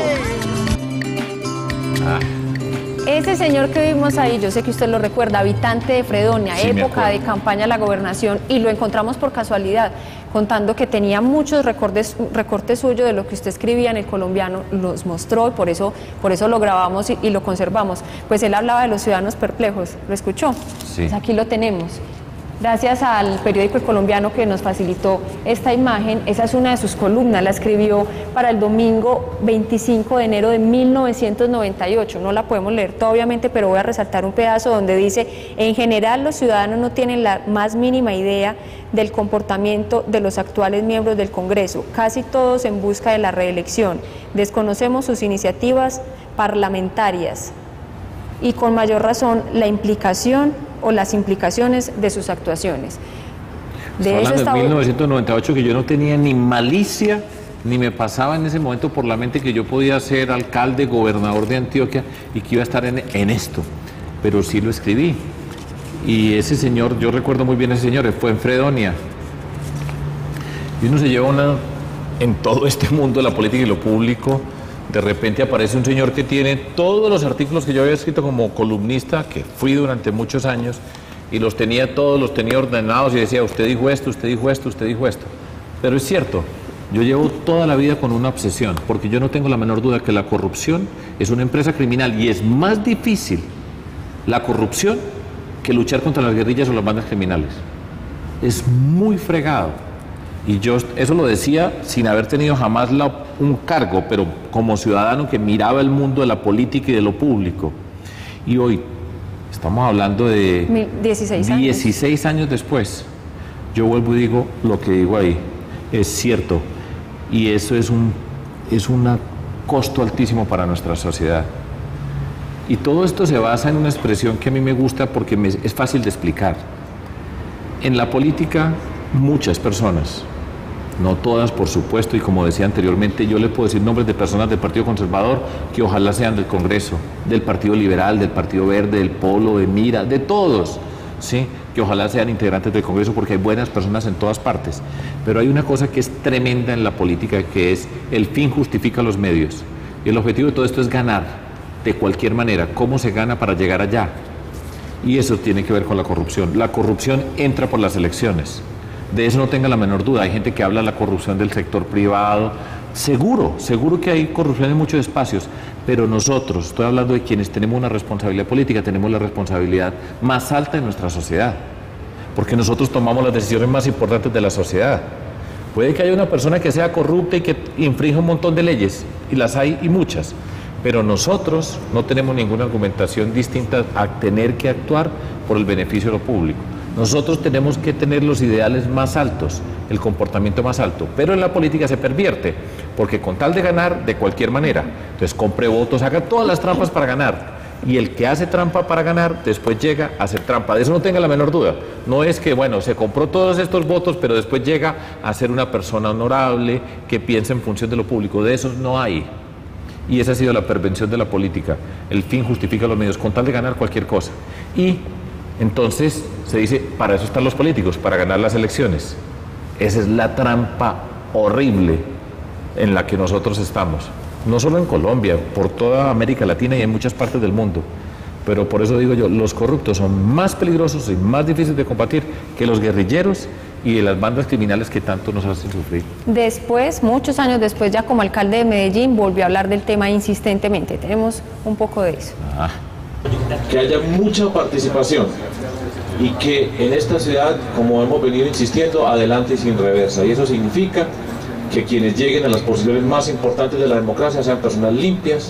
Ese señor que vimos ahí, yo sé que usted lo recuerda, habitante de Fredonia, Sí, época de campaña a la gobernación, y lo encontramos por casualidad, contando que tenía muchos recortes, recortes suyos de lo que usted escribía en El Colombiano, los mostró y por eso, por eso lo grabamos y, y lo conservamos. Pues él hablaba de los ciudadanos perplejos, ¿lo escuchó? Sí. Pues aquí lo tenemos. Gracias al periódico El Colombiano que nos facilitó esta imagen, esa es una de sus columnas, la escribió para el domingo veinticinco de enero de mil novecientos noventa y ocho, no la podemos leer toda obviamente, pero voy a resaltar un pedazo donde dice: en general los ciudadanos no tienen la más mínima idea del comportamiento de los actuales miembros del Congreso, casi todos en busca de la reelección, desconocemos sus iniciativas parlamentarias y con mayor razón la implicación o las implicaciones de sus actuaciones. De eso estaba... mil novecientos noventa y ocho, que yo no tenía ni malicia, ni me pasaba en ese momento por la mente que yo podía ser alcalde, gobernador de Antioquia y que iba a estar en, en esto, pero sí lo escribí. Y ese señor, yo recuerdo muy bien a ese señor, fue en Fredonia. Y uno se lleva una, en todo este mundo de la política y lo público, de repente aparece un señor que tiene todos los artículos que yo había escrito como columnista, que fui durante muchos años, y los tenía todos, los tenía ordenados y decía: usted dijo esto, usted dijo esto, usted dijo esto. Pero es cierto, yo llevo toda la vida con una obsesión, porque yo no tengo la menor duda que la corrupción es una empresa criminal y es más difícil la corrupción que luchar contra las guerrillas o las bandas criminales. Es muy fregado. Y yo eso lo decía sin haber tenido jamás la, un cargo, pero como ciudadano que miraba el mundo de la política y de lo público. Y hoy, estamos hablando de dieciséis años. dieciséis años después, yo vuelvo y digo lo que digo ahí, es cierto. Y eso es un, es un costo altísimo para nuestra sociedad. Y todo esto se basa en una expresión que a mí me gusta porque me, es fácil de explicar. En la política, muchas personas, no todas por supuesto, y como decía anteriormente, yo le puedo decir nombres de personas del Partido Conservador que ojalá sean del Congreso, del Partido Liberal, del Partido Verde, del Polo, de Mira, de todos, ¿sí? que ojalá sean integrantes del Congreso, porque hay buenas personas en todas partes. Pero hay una cosa que es tremenda en la política, que es el fin justifica los medios. Y el objetivo de todo esto es ganar, de cualquier manera. ¿Cómo se gana para llegar allá? Y eso tiene que ver con la corrupción. La corrupción entra por las elecciones. De eso no tenga la menor duda. Hay gente que habla de la corrupción del sector privado. Seguro, seguro que hay corrupción en muchos espacios, pero nosotros, estoy hablando de quienes tenemos una responsabilidad política, tenemos la responsabilidad más alta en nuestra sociedad, porque nosotros tomamos las decisiones más importantes de la sociedad. Puede que haya una persona que sea corrupta y que infrinja un montón de leyes, y las hay y muchas, pero nosotros no tenemos ninguna argumentación distinta a tener que actuar por el beneficio de lo público. Nosotros tenemos que tener los ideales más altos, el comportamiento más alto, pero en la política se pervierte, porque con tal de ganar, de cualquier manera, entonces compre votos, haga todas las trampas para ganar, y el que hace trampa para ganar, después llega a hacer trampa, de eso no tenga la menor duda. No es que, bueno, se compró todos estos votos, pero después llega a ser una persona honorable, que piensa en función de lo público, de esos no hay. Y esa ha sido la pervención de la política, el fin justifica los medios, con tal de ganar cualquier cosa. Y entonces se dice, para eso están los políticos, para ganar las elecciones. Esa es la trampa horrible en la que nosotros estamos. No solo en Colombia, por toda América Latina y en muchas partes del mundo. Pero por eso digo yo, los corruptos son más peligrosos y más difíciles de combatir que los guerrilleros y las bandas criminales que tanto nos hacen sufrir. Después, muchos años después, ya como alcalde de Medellín, volvió a hablar del tema insistentemente. Tenemos un poco de eso. Ah. Que haya mucha participación y que en esta ciudad, como hemos venido insistiendo, adelante y sin reversa. Y eso significa que quienes lleguen a las posiciones más importantes de la democracia sean personas limpias,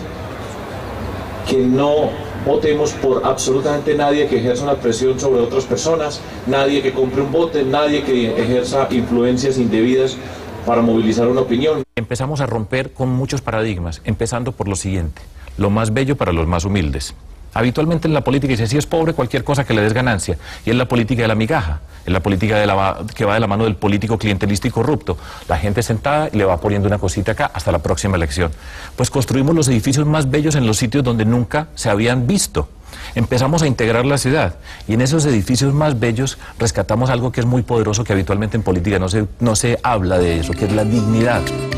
que no votemos por absolutamente nadie que ejerza una presión sobre otras personas, nadie que compre un voto, nadie que ejerza influencias indebidas para movilizar una opinión. Empezamos a romper con muchos paradigmas, empezando por lo siguiente: lo más bello para los más humildes. Habitualmente en la política dice, si es pobre, cualquier cosa que le des ganancia, y es la política de la migaja, es la política de la, que va de la mano del político clientelista y corrupto. La gente sentada y le va poniendo una cosita acá hasta la próxima elección. Pues construimos los edificios más bellos en los sitios donde nunca se habían visto. Empezamos a integrar la ciudad, y en esos edificios más bellos rescatamos algo que es muy poderoso, que habitualmente en política no se, no se habla de eso, que es la dignidad.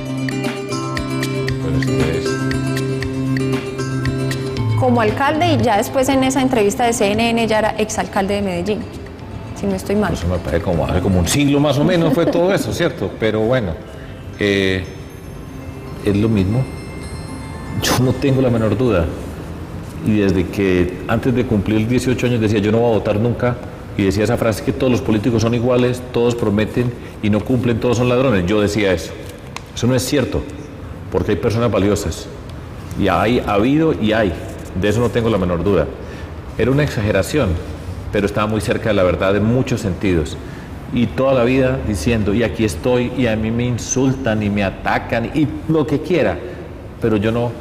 Como alcalde, y ya después en esa entrevista de C N N ya era exalcalde de Medellín, si no estoy mal. Eso me parece como hace como un siglo más o menos fue todo eso, ¿cierto? Pero bueno, eh, es lo mismo. Yo no tengo la menor duda. Y desde que antes de cumplir dieciocho años decía, yo no voy a votar nunca, y decía esa frase que todos los políticos son iguales, todos prometen y no cumplen, todos son ladrones. Yo decía eso. Eso no es cierto, porque hay personas valiosas. Y hay, ha habido y hay. De eso no tengo la menor duda. Era una exageración, pero estaba muy cerca de la verdad en muchos sentidos. Y toda la vida diciendo, y aquí estoy, y a mí me insultan y me atacan, y lo que quiera. Pero yo no,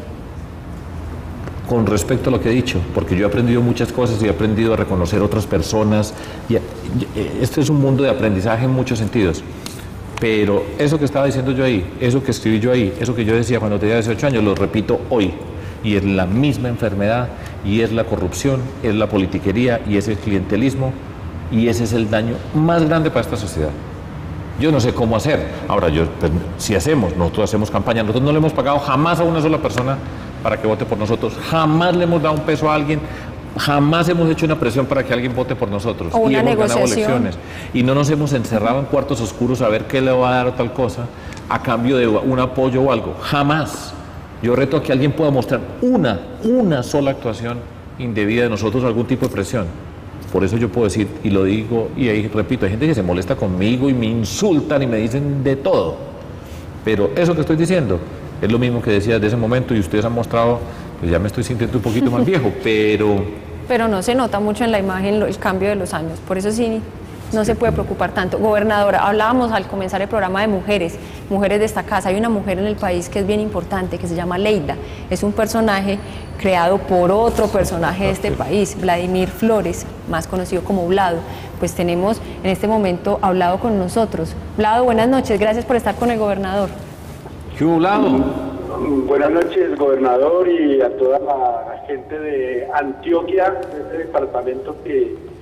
con respecto a lo que he dicho, porque yo he aprendido muchas cosas y he aprendido a reconocer otras personas. Y, y, este es un mundo de aprendizaje en muchos sentidos. Pero eso que estaba diciendo yo ahí, eso que escribí yo ahí, eso que yo decía cuando tenía dieciocho años, lo repito hoy. Y es la misma enfermedad, y es la corrupción, es la politiquería, y es el clientelismo, y ese es el daño más grande para esta sociedad. Yo no sé cómo hacer. Ahora, yo, pues, si hacemos, nosotros hacemos campaña, nosotros no le hemos pagado jamás a una sola persona para que vote por nosotros, jamás le hemos dado un peso a alguien, jamás hemos hecho una presión para que alguien vote por nosotros. O una y hemos negociación. ganado elecciones. Y no nos hemos encerrado en cuartos oscuros a ver qué le va a dar tal cosa a cambio de un apoyo o algo. Jamás. Yo reto a que alguien pueda mostrar una, una sola actuación indebida de nosotros, algún tipo de presión. Por eso yo puedo decir, y lo digo, y ahí repito, hay gente que se molesta conmigo y me insultan y me dicen de todo. Pero eso que estoy diciendo es lo mismo que decía desde ese momento, y ustedes han mostrado, pues ya me estoy sintiendo un poquito más viejo, pero... Pero no se nota mucho en la imagen el cambio de los años, por eso sí no se puede preocupar tanto. Gobernadora, hablábamos al comenzar el programa de mujeres, mujeres de esta casa. Hay una mujer en el país que es bien importante, que se llama Leida. Es un personaje creado por otro personaje de este país, Vladimir Flores, más conocido como Vlado. Pues tenemos en este momento a Vlado con nosotros. Vlado, buenas noches, gracias por estar con el gobernador. ¿Qué hubo, Vlado? Buenas noches, gobernador, y a toda la gente de Antioquia, de este departamento que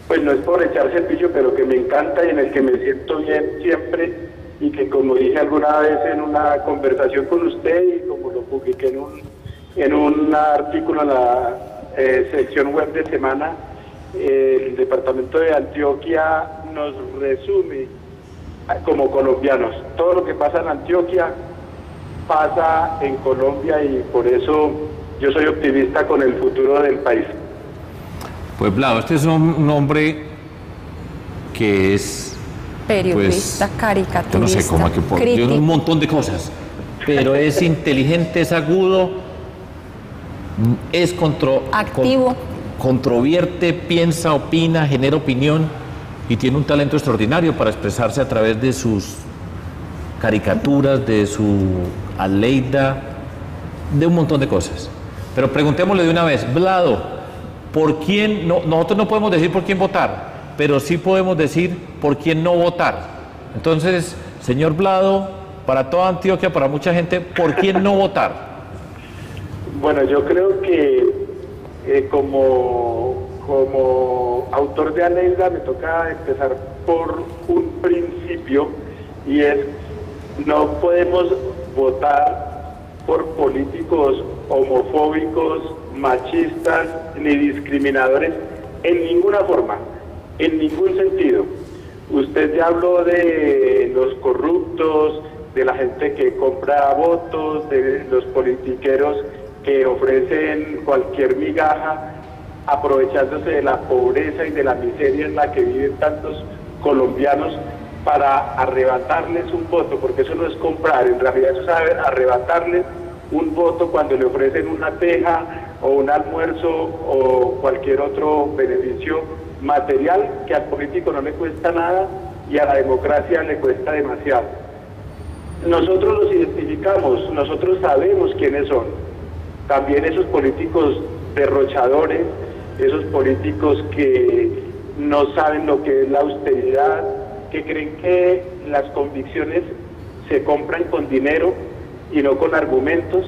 pues no es por echar servicio, pero que me encanta y en el que me siento bien siempre, y que como dije alguna vez en una conversación con usted y como lo publiqué en un, en un artículo en la eh, sección web de Semana, eh, el departamento de Antioquia nos resume como colombianos. Todo lo que pasa en Antioquia pasa en Colombia y por eso yo soy optimista con el futuro del país. Pues Vlado, este es un hombre que es periodista, pues, caricaturista, yo no sé cómo que por, crítico. Yo un montón de cosas, pero es inteligente, es agudo, es contro, activo, con, controvierte, piensa, opina, genera opinión y tiene un talento extraordinario para expresarse a través de sus caricaturas, de su aleida, de un montón de cosas. Pero preguntémosle de una vez, Vlado, ¿por quién? No, nosotros no podemos decir por quién votar, pero sí podemos decir por quién no votar. Entonces, señor Vlado, para toda Antioquia, para mucha gente, ¿por quién no votar? Bueno, yo creo que eh, como, como autor de Aleida me toca empezar por un principio, y es: no podemos votar por políticos homofóbicos, machistas ni discriminadores en ninguna forma, en ningún sentido. Usted ya habló de los corruptos, de la gente que compra votos, de los politiqueros que ofrecen cualquier migaja, aprovechándose de la pobreza y de la miseria en la que viven tantos colombianos para arrebatarles un voto, porque eso no es comprar, en realidad eso es arrebatarles un voto cuando le ofrecen una teja o un almuerzo o cualquier otro beneficio material que al político no le cuesta nada y a la democracia le cuesta demasiado. Nosotros los identificamos, nosotros sabemos quiénes son. También esos políticos derrochadores, esos políticos que no saben lo que es la austeridad, que creen que las convicciones se compran con dinero y no con argumentos.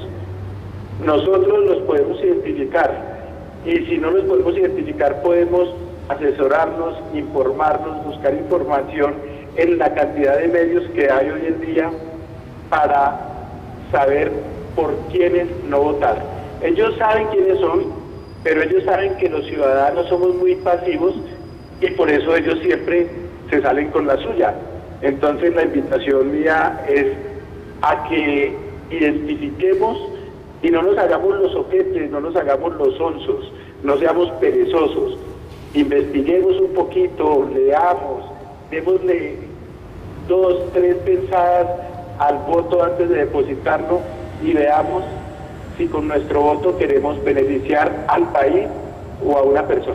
Nosotros los podemos identificar, y si no los podemos identificar podemos asesorarnos, informarnos, buscar información en la cantidad de medios que hay hoy en día para saber por quiénes no votar. Ellos saben quiénes son, pero ellos saben que los ciudadanos somos muy pasivos y por eso ellos siempre se salen con la suya. Entonces la invitación mía es a que identifiquemos y no nos hagamos los ojetes, no nos hagamos los onzos, no seamos perezosos, investiguemos un poquito, leamos, démosle dos, tres pensadas al voto antes de depositarlo y veamos si con nuestro voto queremos beneficiar al país o a una persona.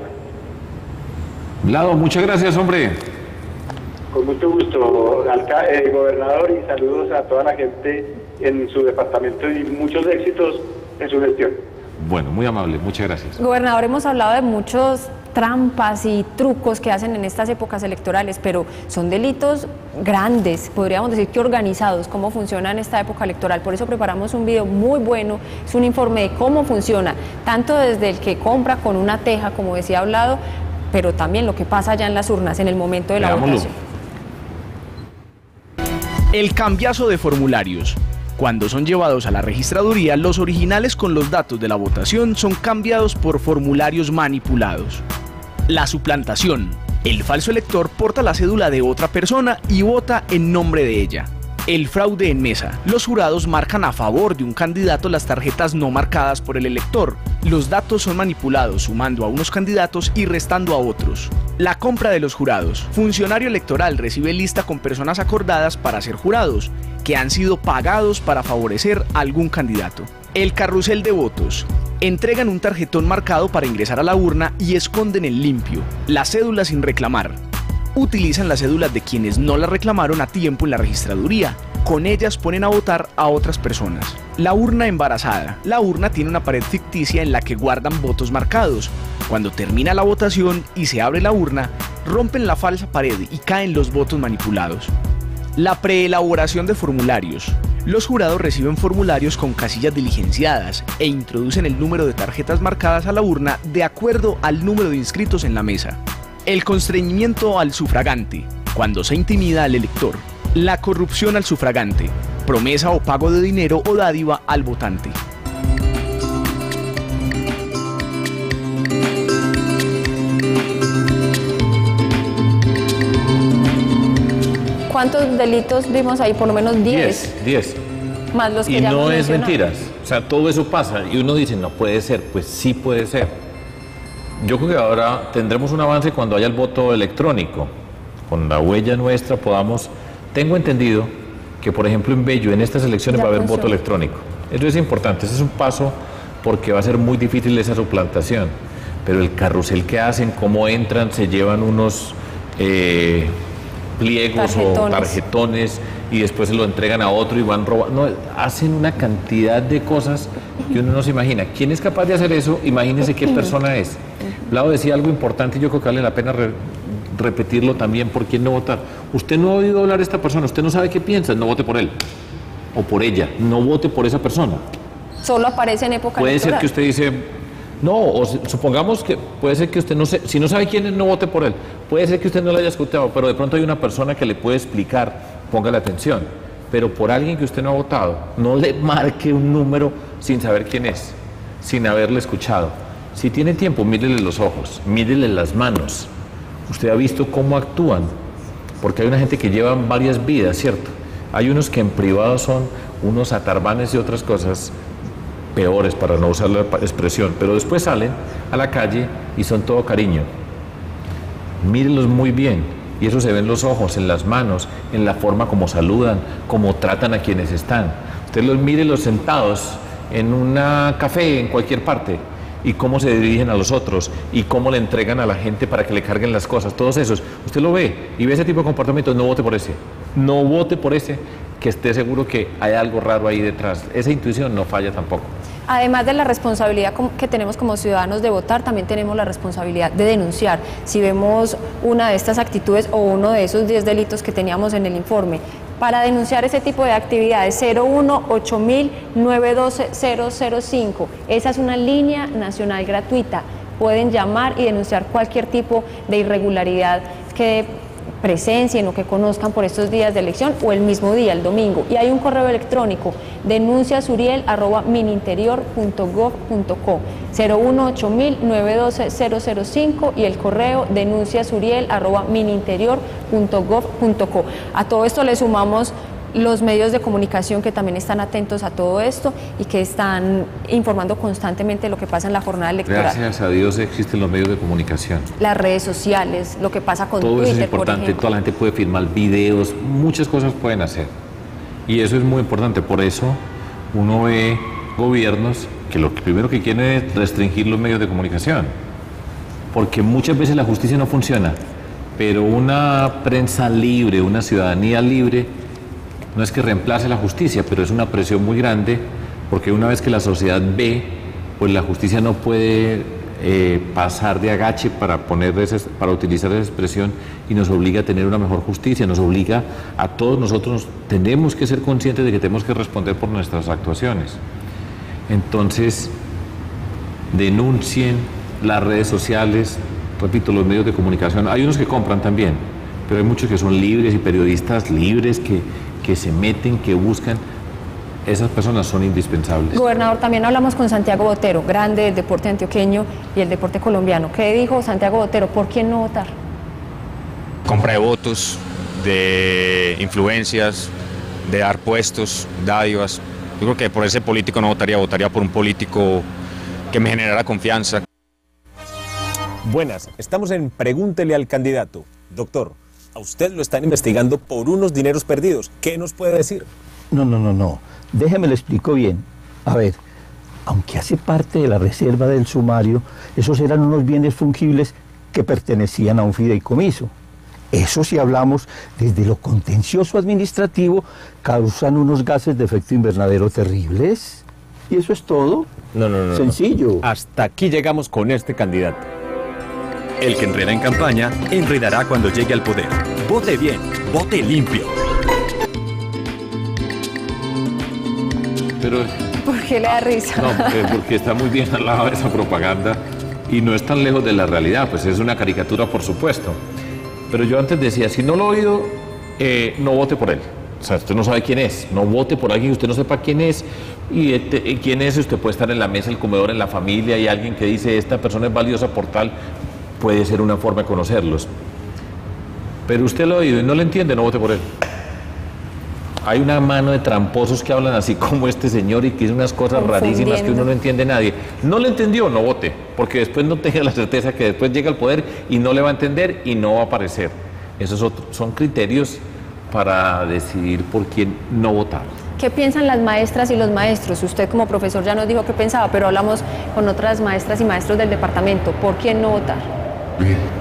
Vlado, muchas gracias, hombre. Con mucho gusto, alca eh, gobernador, y saludos a toda la gente en su departamento y muchos éxitos en su gestión. Bueno, muy amable, muchas gracias. Gobernador, hemos hablado de muchos trampas y trucos que hacen en estas épocas electorales, pero son delitos grandes, podríamos decir que organizados, cómo funciona en esta época electoral. Por eso preparamos un video muy bueno, es un informe de cómo funciona, tanto desde el que compra con una teja, como decía Vlado, pero también lo que pasa allá en las urnas en el momento de la Veámoslo. votación. El cambiazo de formularios. Cuando son llevados a la registraduría, los originales con los datos de la votación son cambiados por formularios manipulados. La suplantación. El falso elector porta la cédula de otra persona y vota en nombre de ella. El fraude en mesa. Los jurados marcan a favor de un candidato las tarjetas no marcadas por el elector. Los datos son manipulados sumando a unos candidatos y restando a otros. La compra de los jurados. Funcionario electoral recibe lista con personas acordadas para ser jurados, que han sido pagados para favorecer a algún candidato. El carrusel de votos. Entregan un tarjetón marcado para ingresar a la urna y esconden el limpio, la cédula sin reclamar. Utilizan las cédulas de quienes no las reclamaron a tiempo en la registraduría. Con ellas ponen a votar a otras personas. La urna embarazada. La urna tiene una pared ficticia en la que guardan votos marcados. Cuando termina la votación y se abre la urna, rompen la falsa pared y caen los votos manipulados. La preelaboración de formularios. Los jurados reciben formularios con casillas diligenciadas e introducen el número de tarjetas marcadas a la urna de acuerdo al número de inscritos en la mesa. El constreñimiento al sufragante, cuando se intimida al elector. La corrupción al sufragante, promesa o pago de dinero o dádiva al votante. ¿Cuántos delitos vimos ahí? Por lo menos diez. diez. Más los que y ya no hemos es mencionado. mentiras. O sea, todo eso pasa y uno dice, no puede ser. Pues sí puede ser. Yo creo que ahora tendremos un avance cuando haya el voto electrónico. Con la huella nuestra podamos... Tengo entendido que, por ejemplo, en Bello, en estas elecciones Ya va a haber funciona. voto electrónico. Eso es importante. Ese es un paso porque va a ser muy difícil esa suplantación. Pero el carrusel que hacen, cómo entran, se llevan unos... Eh, pliegos Tarjetones. o tarjetones y después se lo entregan a otro y van robando. No, hacen una cantidad de cosas que uno no se imagina. ¿Quién es capaz de hacer eso? Imagínense qué persona es. Lau decía algo importante y yo creo que vale la pena re repetirlo también. ¿Por quién no votar? Usted no ha oído hablar de esta persona, usted no sabe qué piensa, no vote por él o por ella, no vote por esa persona. Solo aparece en época Puede electoral. ser que usted dice... No, o supongamos que puede ser que usted no se, si no sabe quién es, no vote por él. Puede ser que usted no lo haya escuchado, pero de pronto hay una persona que le puede explicar, póngale atención. Pero por alguien que usted no ha votado, no le marque un número sin saber quién es, sin haberle escuchado. Si tiene tiempo, mírele los ojos, mírele las manos. Usted ha visto cómo actúan, porque hay una gente que lleva varias vidas, ¿cierto? Hay unos que en privado son unos atarbanes y otras cosas peores, para no usar la expresión, pero después salen a la calle y son todo cariño. Mírenlos muy bien, y eso se ve en los ojos, en las manos, en la forma como saludan, como tratan a quienes están. Usted los mire los sentados en un café, en cualquier parte, y cómo se dirigen a los otros, y cómo le entregan a la gente para que le carguen las cosas, todos esos. Usted lo ve, y ve ese tipo de comportamientos, no vote por ese. No vote por ese, que esté seguro que hay algo raro ahí detrás. Esa intuición no falla tampoco. Además de la responsabilidad que tenemos como ciudadanos de votar, también tenemos la responsabilidad de denunciar. Si vemos una de estas actitudes o uno de esos diez delitos que teníamos en el informe, para denunciar ese tipo de actividades, cero uno ocho mil nueve uno dos cero cero cinco. Esa es una línea nacional gratuita. Pueden llamar y denunciar cualquier tipo de irregularidad que presencien o que conozcan por estos días de elección o el mismo día, el domingo. Y hay un correo electrónico, denunciasuriel arroba mininterior punto gov punto co, cero uno ocho mil nueve uno dos cero cero cinco, y el correo denunciasuriel arroba mininterior punto gov punto co. A todo esto le sumamos los medios de comunicación que también están atentos a todo esto y que están informando constantemente lo que pasa en la jornada electoral. Gracias a Dios existen los medios de comunicación. Las redes sociales, lo que pasa con Todo Twitter, eso es importante, por ejemplo. toda la gente puede filmar videos, muchas cosas pueden hacer. Y eso es muy importante, por eso uno ve gobiernos que lo primero que quieren es restringir los medios de comunicación. Porque muchas veces la justicia no funciona, pero una prensa libre, una ciudadanía libre, no es que reemplace la justicia, pero es una presión muy grande, porque una vez que la sociedad ve, pues la justicia no puede eh, pasar de agache para, poner esa, para utilizar esa expresión, y nos obliga a tener una mejor justicia, nos obliga a todos nosotros, tenemos que ser conscientes de que tenemos que responder por nuestras actuaciones. Entonces, denuncien las redes sociales, repito, los medios de comunicación. Hay unos que compran también, pero hay muchos que son libres y periodistas libres que que se meten, que buscan. Esas personas son indispensables. Gobernador, también hablamos con Santiago Botero, grande del deporte antioqueño y el deporte colombiano. ¿Qué dijo Santiago Botero? ¿Por quién no votar? Compra de votos, de influencias, de dar puestos, dádivas. Yo creo que por ese político no votaría, votaría por un político que me generara confianza. Buenas, estamos en Pregúntele al candidato. Doctor, a usted lo están investigando por unos dineros perdidos. ¿Qué nos puede decir? No, no, no, no. Déjeme lo explico bien. A ver, aunque hace parte de la reserva del sumario, esos eran unos bienes fungibles que pertenecían a un fideicomiso. Eso, si hablamos desde lo contencioso administrativo, causan unos gases de efecto invernadero terribles. Y eso es todo. No, no, no. Sencillo. No. Hasta aquí llegamos con este candidato. El que enreda en campaña, enredará cuando llegue al poder. Vote bien, vote limpio. Pero, ¿Por qué le da risa? no, porque está muy bien al lado de esa propaganda, y no es tan lejos de la realidad, pues es una caricatura por supuesto. Pero yo antes decía, si no lo he oído, eh, no vote por él. O sea, usted no sabe quién es, no vote por alguien que usted no sepa quién es. Y este, quién es, usted puede estar en la mesa, el comedor, en la familia, y alguien que dice, esta persona es valiosa por tal, puede ser una forma de conocerlos. Pero usted lo ha oído y no lo entiende, no vote por él. Hay una mano de tramposos que hablan así como este señor y que dicen unas cosas rarísimas que uno no entiende nadie. No le entendió, no vote, porque después no tenga la certeza que después llega al poder y no le va a entender y no va a aparecer. Esos otros son criterios para decidir por quién no votar. ¿Qué piensan las maestras y los maestros? Usted como profesor ya nos dijo qué pensaba, pero hablamos con otras maestras y maestros del departamento. ¿Por quién no votar? Bien.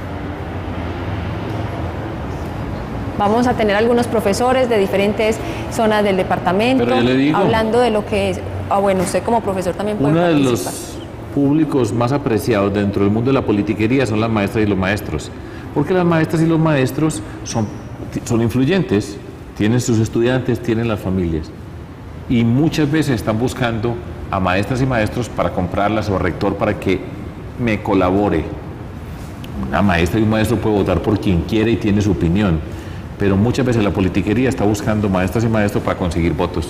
Vamos a tener algunos profesores de diferentes zonas del departamento, pero yo le digo, hablando de lo que es... Ah, bueno, usted como profesor también puede uno de participar. los públicos más apreciados dentro del mundo de la politiquería son las maestras y los maestros, porque las maestras y los maestros son, son influyentes, tienen sus estudiantes, tienen las familias, y muchas veces están buscando a maestras y maestros para comprarlas o al rector para que me colabore. Una maestra y un maestro puede votar por quien quiere y tiene su opinión, pero muchas veces la politiquería está buscando maestras y maestros para conseguir votos.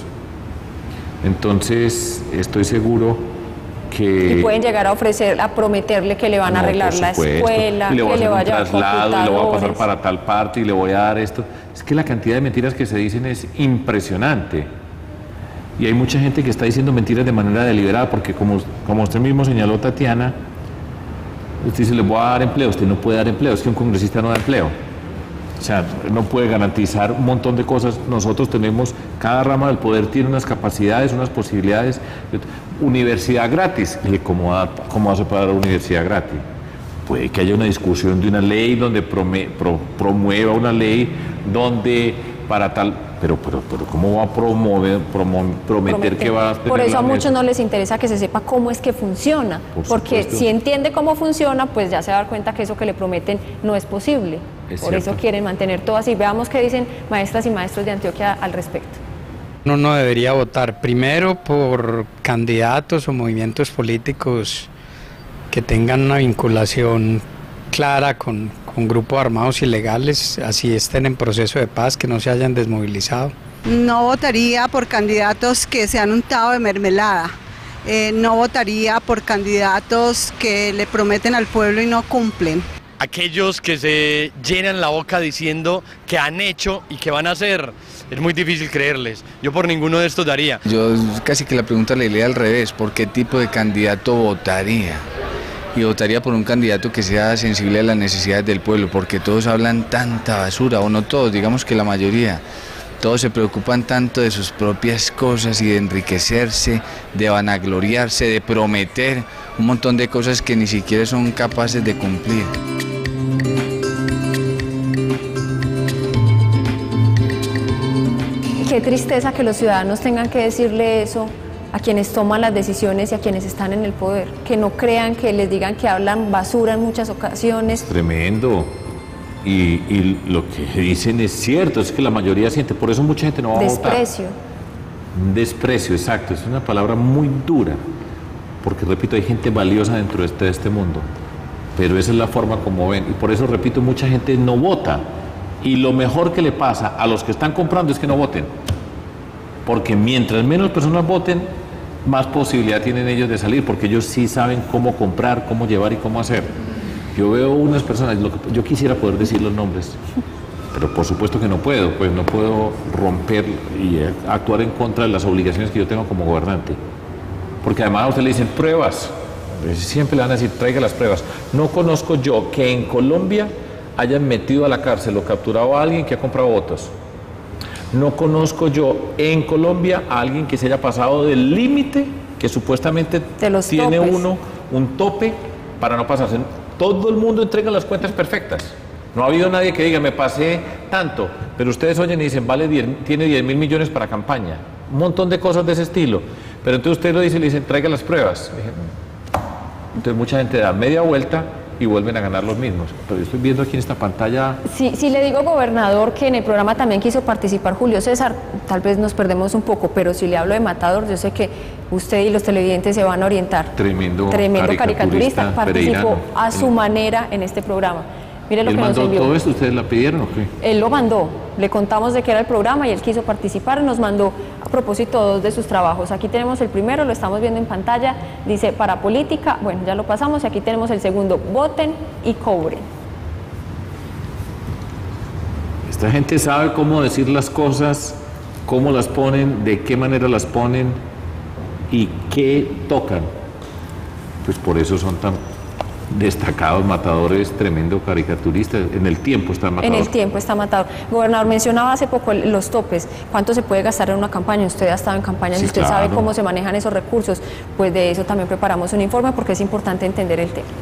Entonces, estoy seguro que... Y pueden llegar a ofrecer, a prometerle que le van a no, arreglar la escuela, y le voy que le a vaya hacer un traslado, y le voy a pasar computadores. para tal parte, y le voy a dar esto. Es que la cantidad de mentiras que se dicen es impresionante. Y hay mucha gente que está diciendo mentiras de manera deliberada, porque como, como usted mismo señaló, Tatiana, usted dice, le voy a dar empleo. Usted no puede dar empleo, es que un congresista no da empleo. O sea, no puede garantizar un montón de cosas. Nosotros tenemos, cada rama del poder tiene unas capacidades, unas posibilidades. Universidad gratis. ¿Y cómo, va, cómo hace para dar universidad gratis? Puede que haya una discusión de una ley donde prome, pro, promueva una ley donde para tal... Pero, pero, pero ¿cómo va a promover, promo, prometer, prometer que va a tener Por eso a muchos mesa? no les interesa que se sepa cómo es que funciona, Por porque supuesto. si entiende cómo funciona, pues ya se va a dar cuenta que eso que le prometen no es posible. Es Por cierto. eso quieren mantener todo así. Veamos qué dicen maestras y maestros de Antioquia al respecto. Uno no debería votar primero por candidatos o movimientos políticos que tengan una vinculación clara con, con grupos armados ilegales, así estén en proceso de paz, que no se hayan desmovilizado. No votaría por candidatos que se han untado de mermelada. Eh, no votaría por candidatos que le prometen al pueblo y no cumplen. Aquellos que se llenan la boca diciendo que han hecho y que van a hacer, es muy difícil creerles. Yo por ninguno de estos daría. Yo casi que la pregunta le leía al revés, ¿por qué tipo de candidato votaría? Y votaría por un candidato que sea sensible a las necesidades del pueblo, porque todos hablan tanta basura, o no todos, digamos que la mayoría. Todos se preocupan tanto de sus propias cosas y de enriquecerse, de vanagloriarse, de prometer un montón de cosas que ni siquiera son capaces de cumplir. Qué tristeza que los ciudadanos tengan que decirle eso a quienes toman las decisiones y a quienes están en el poder, que no crean, que les digan que hablan basura en muchas ocasiones. Tremendo. Y, y lo que dicen es cierto, es que la mayoría siente, por eso mucha gente no va a votar. Desprecio. Desprecio, exacto, es una palabra muy dura, porque repito, hay gente valiosa dentro de este, de este mundo, pero esa es la forma como ven, y por eso repito, mucha gente no vota, y lo mejor que le pasa a los que están comprando es que no voten, porque mientras menos personas voten, más posibilidad tienen ellos de salir, porque ellos sí saben cómo comprar, cómo llevar y cómo hacer. Yo veo unas personas, lo que, yo quisiera poder decir los nombres, pero por supuesto que no puedo, pues no puedo romper y actuar en contra de las obligaciones que yo tengo como gobernante. Porque además a usted le dicen pruebas, siempre le van a decir traiga las pruebas. No conozco yo que en Colombia hayan metido a la cárcel o capturado a alguien que ha comprado votos. No conozco yo en Colombia a alguien que se haya pasado del límite que supuestamente tiene topes. uno, un tope para no pasarse. Todo el mundo entrega las cuentas perfectas. No ha habido nadie que diga, me pasé tanto, pero ustedes oyen y dicen, vale diez, tiene diez mil millones para campaña. Un montón de cosas de ese estilo. Pero entonces usted lo dice y le dicen, traiga las pruebas. Entonces mucha gente da media vuelta y vuelven a ganar los mismos. Pero yo estoy viendo aquí en esta pantalla... Si, si le digo, gobernador, que en el programa también quiso participar Julio César, tal vez nos perdemos un poco, pero si le hablo de Matador, yo sé que usted y los televidentes se van a orientar. Tremendo, Tremendo caricaturista, caricaturista participó pereirano. a su manera en este programa. Mire lo ¿Él que nos mandó envió. todo esto? ¿Ustedes la pidieron o qué? Él lo mandó, le contamos de qué era el programa y él quiso participar, nos mandó a propósito dos de sus trabajos. Aquí tenemos el primero, lo estamos viendo en pantalla, dice para política, bueno, ya lo pasamos, y aquí tenemos el segundo, voten y cobren. Esta gente sabe cómo decir las cosas, cómo las ponen, de qué manera las ponen y qué tocan. Pues por eso son tan destacados Matadores, tremendo caricaturista. En el tiempo está Matador. En el tiempo está Matador. Gobernador, mencionaba hace poco los topes. ¿Cuánto se puede gastar en una campaña? Usted ha estado en campañas, Sí, y usted claro. sabe cómo se manejan esos recursos. Pues de eso también preparamos un informe porque es importante entender el tema.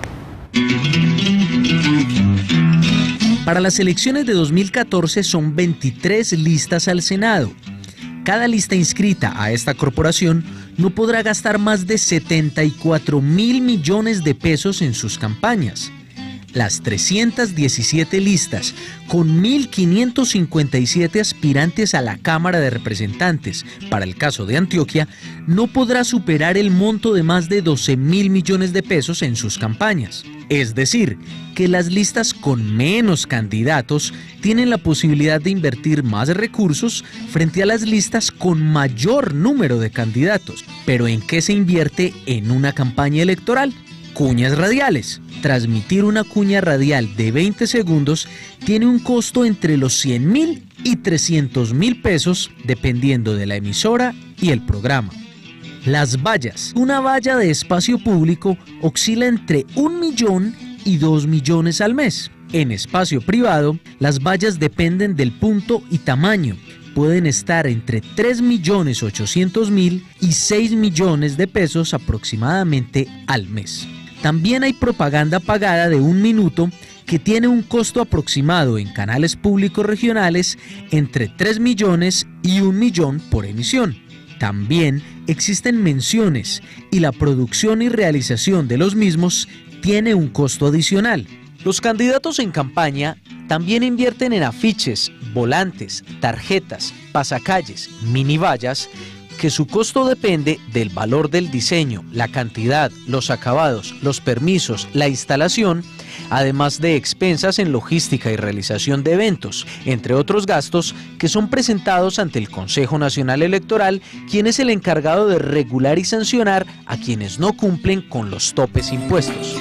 Para las elecciones de dos mil catorce son veintitrés listas al Senado. Cada lista inscrita a esta corporación no podrá gastar más de setenta y cuatro mil millones de pesos en sus campañas. Las trescientas diecisiete listas, con mil quinientos cincuenta y siete aspirantes a la Cámara de Representantes, para el caso de Antioquia, no podrá superar el monto de más de doce mil millones de pesos en sus campañas. Es decir, que las listas con menos candidatos tienen la posibilidad de invertir más recursos frente a las listas con mayor número de candidatos. ¿Pero en qué se invierte en una campaña electoral? Cuñas radiales. Transmitir una cuña radial de veinte segundos tiene un costo entre los cien mil y trescientos mil pesos dependiendo de la emisora y el programa. Las vallas. Una valla de espacio público oscila entre un millón y dos millones al mes. En espacio privado, las vallas dependen del punto y tamaño. Pueden estar entre tres millones ochocientos mil y seis millones de pesos aproximadamente al mes. También hay propaganda pagada de un minuto que tiene un costo aproximado en canales públicos regionales entre tres millones y un millón por emisión. También existen menciones y la producción y realización de los mismos tiene un costo adicional. Los candidatos en campaña también invierten en afiches, volantes, tarjetas, pasacalles, mini vallas, que su costo depende del valor del diseño, la cantidad, los acabados, los permisos, la instalación, además de expensas en logística y realización de eventos, entre otros gastos que son presentados ante el Consejo Nacional Electoral, quien es el encargado de regular y sancionar a quienes no cumplen con los topes impuestos.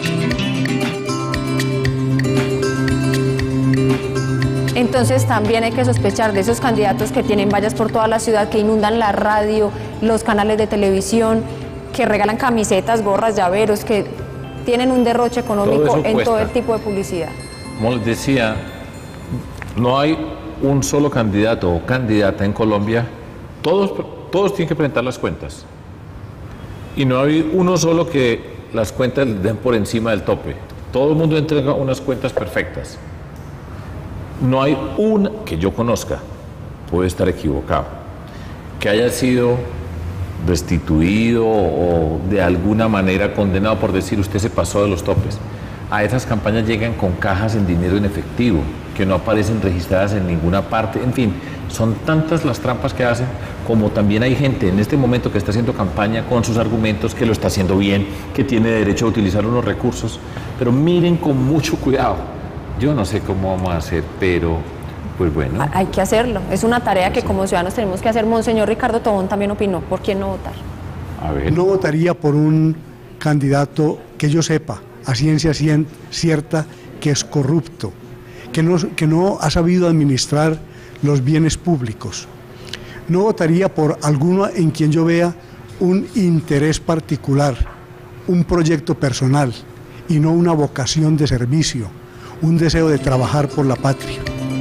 Entonces también hay que sospechar de esos candidatos que tienen vallas por toda la ciudad, que inundan la radio, los canales de televisión, que regalan camisetas, gorras, llaveros, que tienen un derroche económico en todo el tipo de publicidad. Como les decía, no hay un solo candidato o candidata en Colombia, todos, todos tienen que presentar las cuentas. Y no hay uno solo que las cuentas les den por encima del tope. Todo el mundo entrega unas cuentas perfectas. No hay una que yo conozca, puede estar equivocado, que haya sido destituido o de alguna manera condenado por decir usted se pasó de los topes. A esas campañas llegan con cajas en dinero en efectivo, que no aparecen registradas en ninguna parte. En fin, son tantas las trampas que hacen, como también hay gente en este momento que está haciendo campaña con sus argumentos, que lo está haciendo bien, que tiene derecho a utilizar unos recursos. Pero miren con mucho cuidado. Yo no sé cómo vamos a hacer, pero pues bueno. Hay que hacerlo. Es una tarea que como ciudadanos tenemos que hacer. Monseñor Ricardo Tobón también opinó. ¿Por quién no votar? A ver. No votaría por un candidato que yo sepa, a ciencia cierta, que es corrupto, que no, que no ha sabido administrar los bienes públicos. No votaría por alguno en quien yo vea un interés particular, un proyecto personal y no una vocación de servicio, un deseo de trabajar por la patria.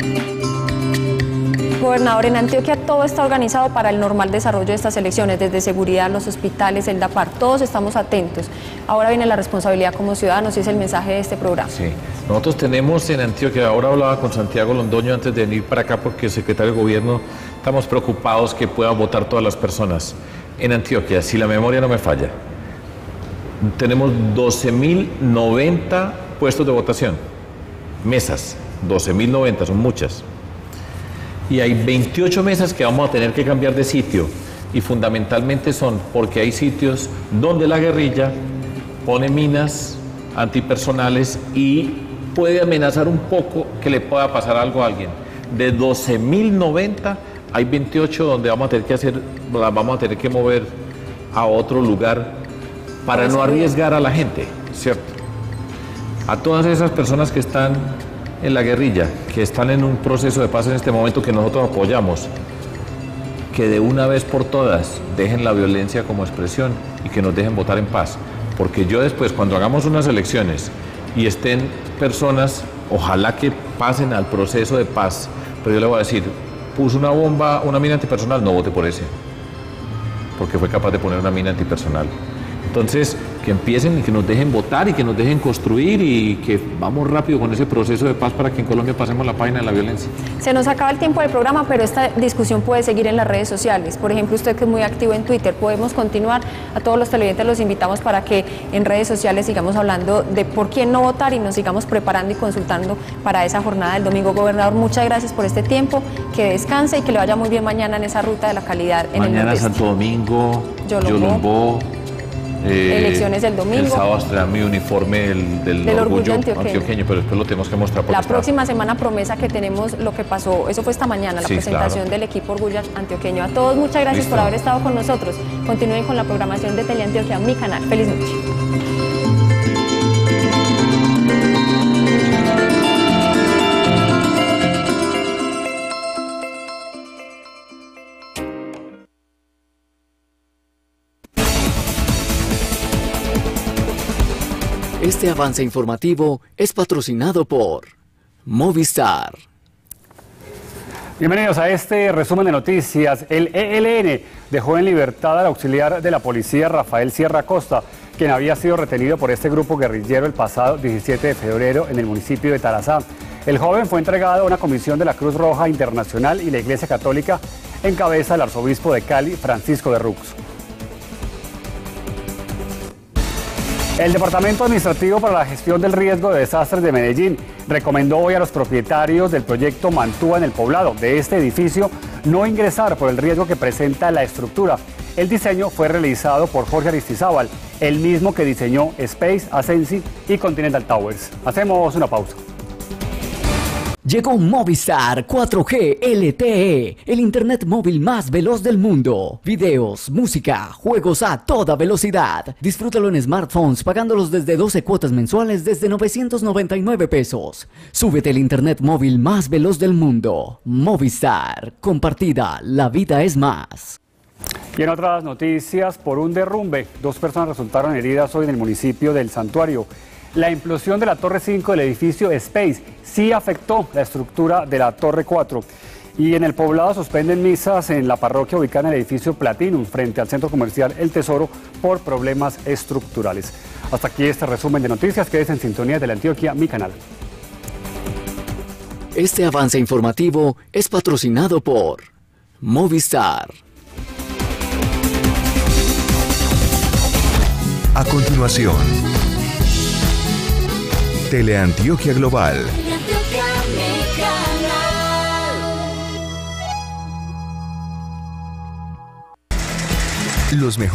Gobernador, en Antioquia todo está organizado para el normal desarrollo de estas elecciones, desde seguridad, los hospitales, el DAPAR, todos estamos atentos. Ahora viene la responsabilidad como ciudadanos y es el mensaje de este programa. Sí, nosotros tenemos en Antioquia, ahora hablaba con Santiago Londoño antes de venir para acá porque el secretario de gobierno, estamos preocupados que puedan votar todas las personas. En Antioquia, si la memoria no me falla, tenemos doce mil noventa puestos de votación, mesas, doce mil noventa, son muchas. Y hay veintiocho mesas que vamos a tener que cambiar de sitio, y fundamentalmente son porque hay sitios donde la guerrilla pone minas antipersonales y puede amenazar un poco que le pueda pasar algo a alguien. De doce mil noventa hay veintiocho donde vamos a tener que hacer, vamos a tener que mover a otro lugar para no arriesgar a la gente, ¿cierto? A todas esas personas que están en la guerrilla, que están en un proceso de paz en este momento que nosotros apoyamos, que de una vez por todas dejen la violencia como expresión y que nos dejen votar en paz. Porque yo después, cuando hagamos unas elecciones y estén personas, ojalá que pasen al proceso de paz, pero yo le voy a decir, puso una bomba, una mina antipersonal, no vote por ese, porque fue capaz de poner una mina antipersonal. Entonces, que empiecen y que nos dejen votar y que nos dejen construir y que vamos rápido con ese proceso de paz para que en Colombia pasemos la página de la violencia. Se nos acaba el tiempo del programa, pero esta discusión puede seguir en las redes sociales. Por ejemplo, usted que es muy activo en Twitter, podemos continuar. A todos los televidentes los invitamos para que en redes sociales sigamos hablando de por quién no votar y nos sigamos preparando y consultando para esa jornada del domingo. Gobernador, muchas gracias por este tiempo, que descanse y que le vaya muy bien mañana en esa ruta de la calidad en mañana el Santo Domingo, Yolombó. Yolombó. Eh, Elecciones del domingo. El sábado estará mi uniforme del, del, del orgullo, orgullo antioqueño. antioqueño, pero después lo tenemos que mostrar. La está... próxima semana promesa que tenemos lo que pasó, eso fue esta mañana, la sí, presentación claro. del equipo Orgullo Antioqueño. A todos muchas gracias Listo. por haber estado con nosotros. Continúen con la programación de Teleantioquia, mi canal. Feliz noche. Este avance informativo es patrocinado por Movistar. Bienvenidos a este resumen de noticias. El E L N dejó en libertad al auxiliar de la policía Rafael Sierra Costa, quien había sido retenido por este grupo guerrillero el pasado diecisiete de febrero en el municipio de Tarazá. El joven fue entregado a una comisión de la Cruz Roja Internacional y la Iglesia Católica en cabeza del arzobispo de Cali, Francisco de Rux. El Departamento Administrativo para la Gestión del Riesgo de Desastres de Medellín recomendó hoy a los propietarios del proyecto Mantúa en el poblado de este edificio no ingresar por el riesgo que presenta la estructura. El diseño fue realizado por Jorge Aristizábal, el mismo que diseñó Space, Ascensi y Continental Towers. Hacemos una pausa. Llegó Movistar cuatro G L T E, el internet móvil más veloz del mundo. Videos, música, juegos a toda velocidad. Disfrútalo en smartphones pagándolos desde doce cuotas mensuales desde novecientos noventa y nueve pesos. Súbete el internet móvil más veloz del mundo. Movistar, compartida, la vida es más. Y en otras noticias, por un derrumbe, dos personas resultaron heridas hoy en el municipio del Santuario. La implosión de la Torre cinco del edificio Space sí afectó la estructura de la Torre cuatro. Y en el poblado suspenden misas en la parroquia ubicada en el edificio Platinum, frente al centro comercial El Tesoro, por problemas estructurales. Hasta aquí este resumen de noticias. Quédese en sintonía de Teleantioquia, mi canal. Este avance informativo es patrocinado por Movistar. A continuación, Teleantioquia Global. Los mejores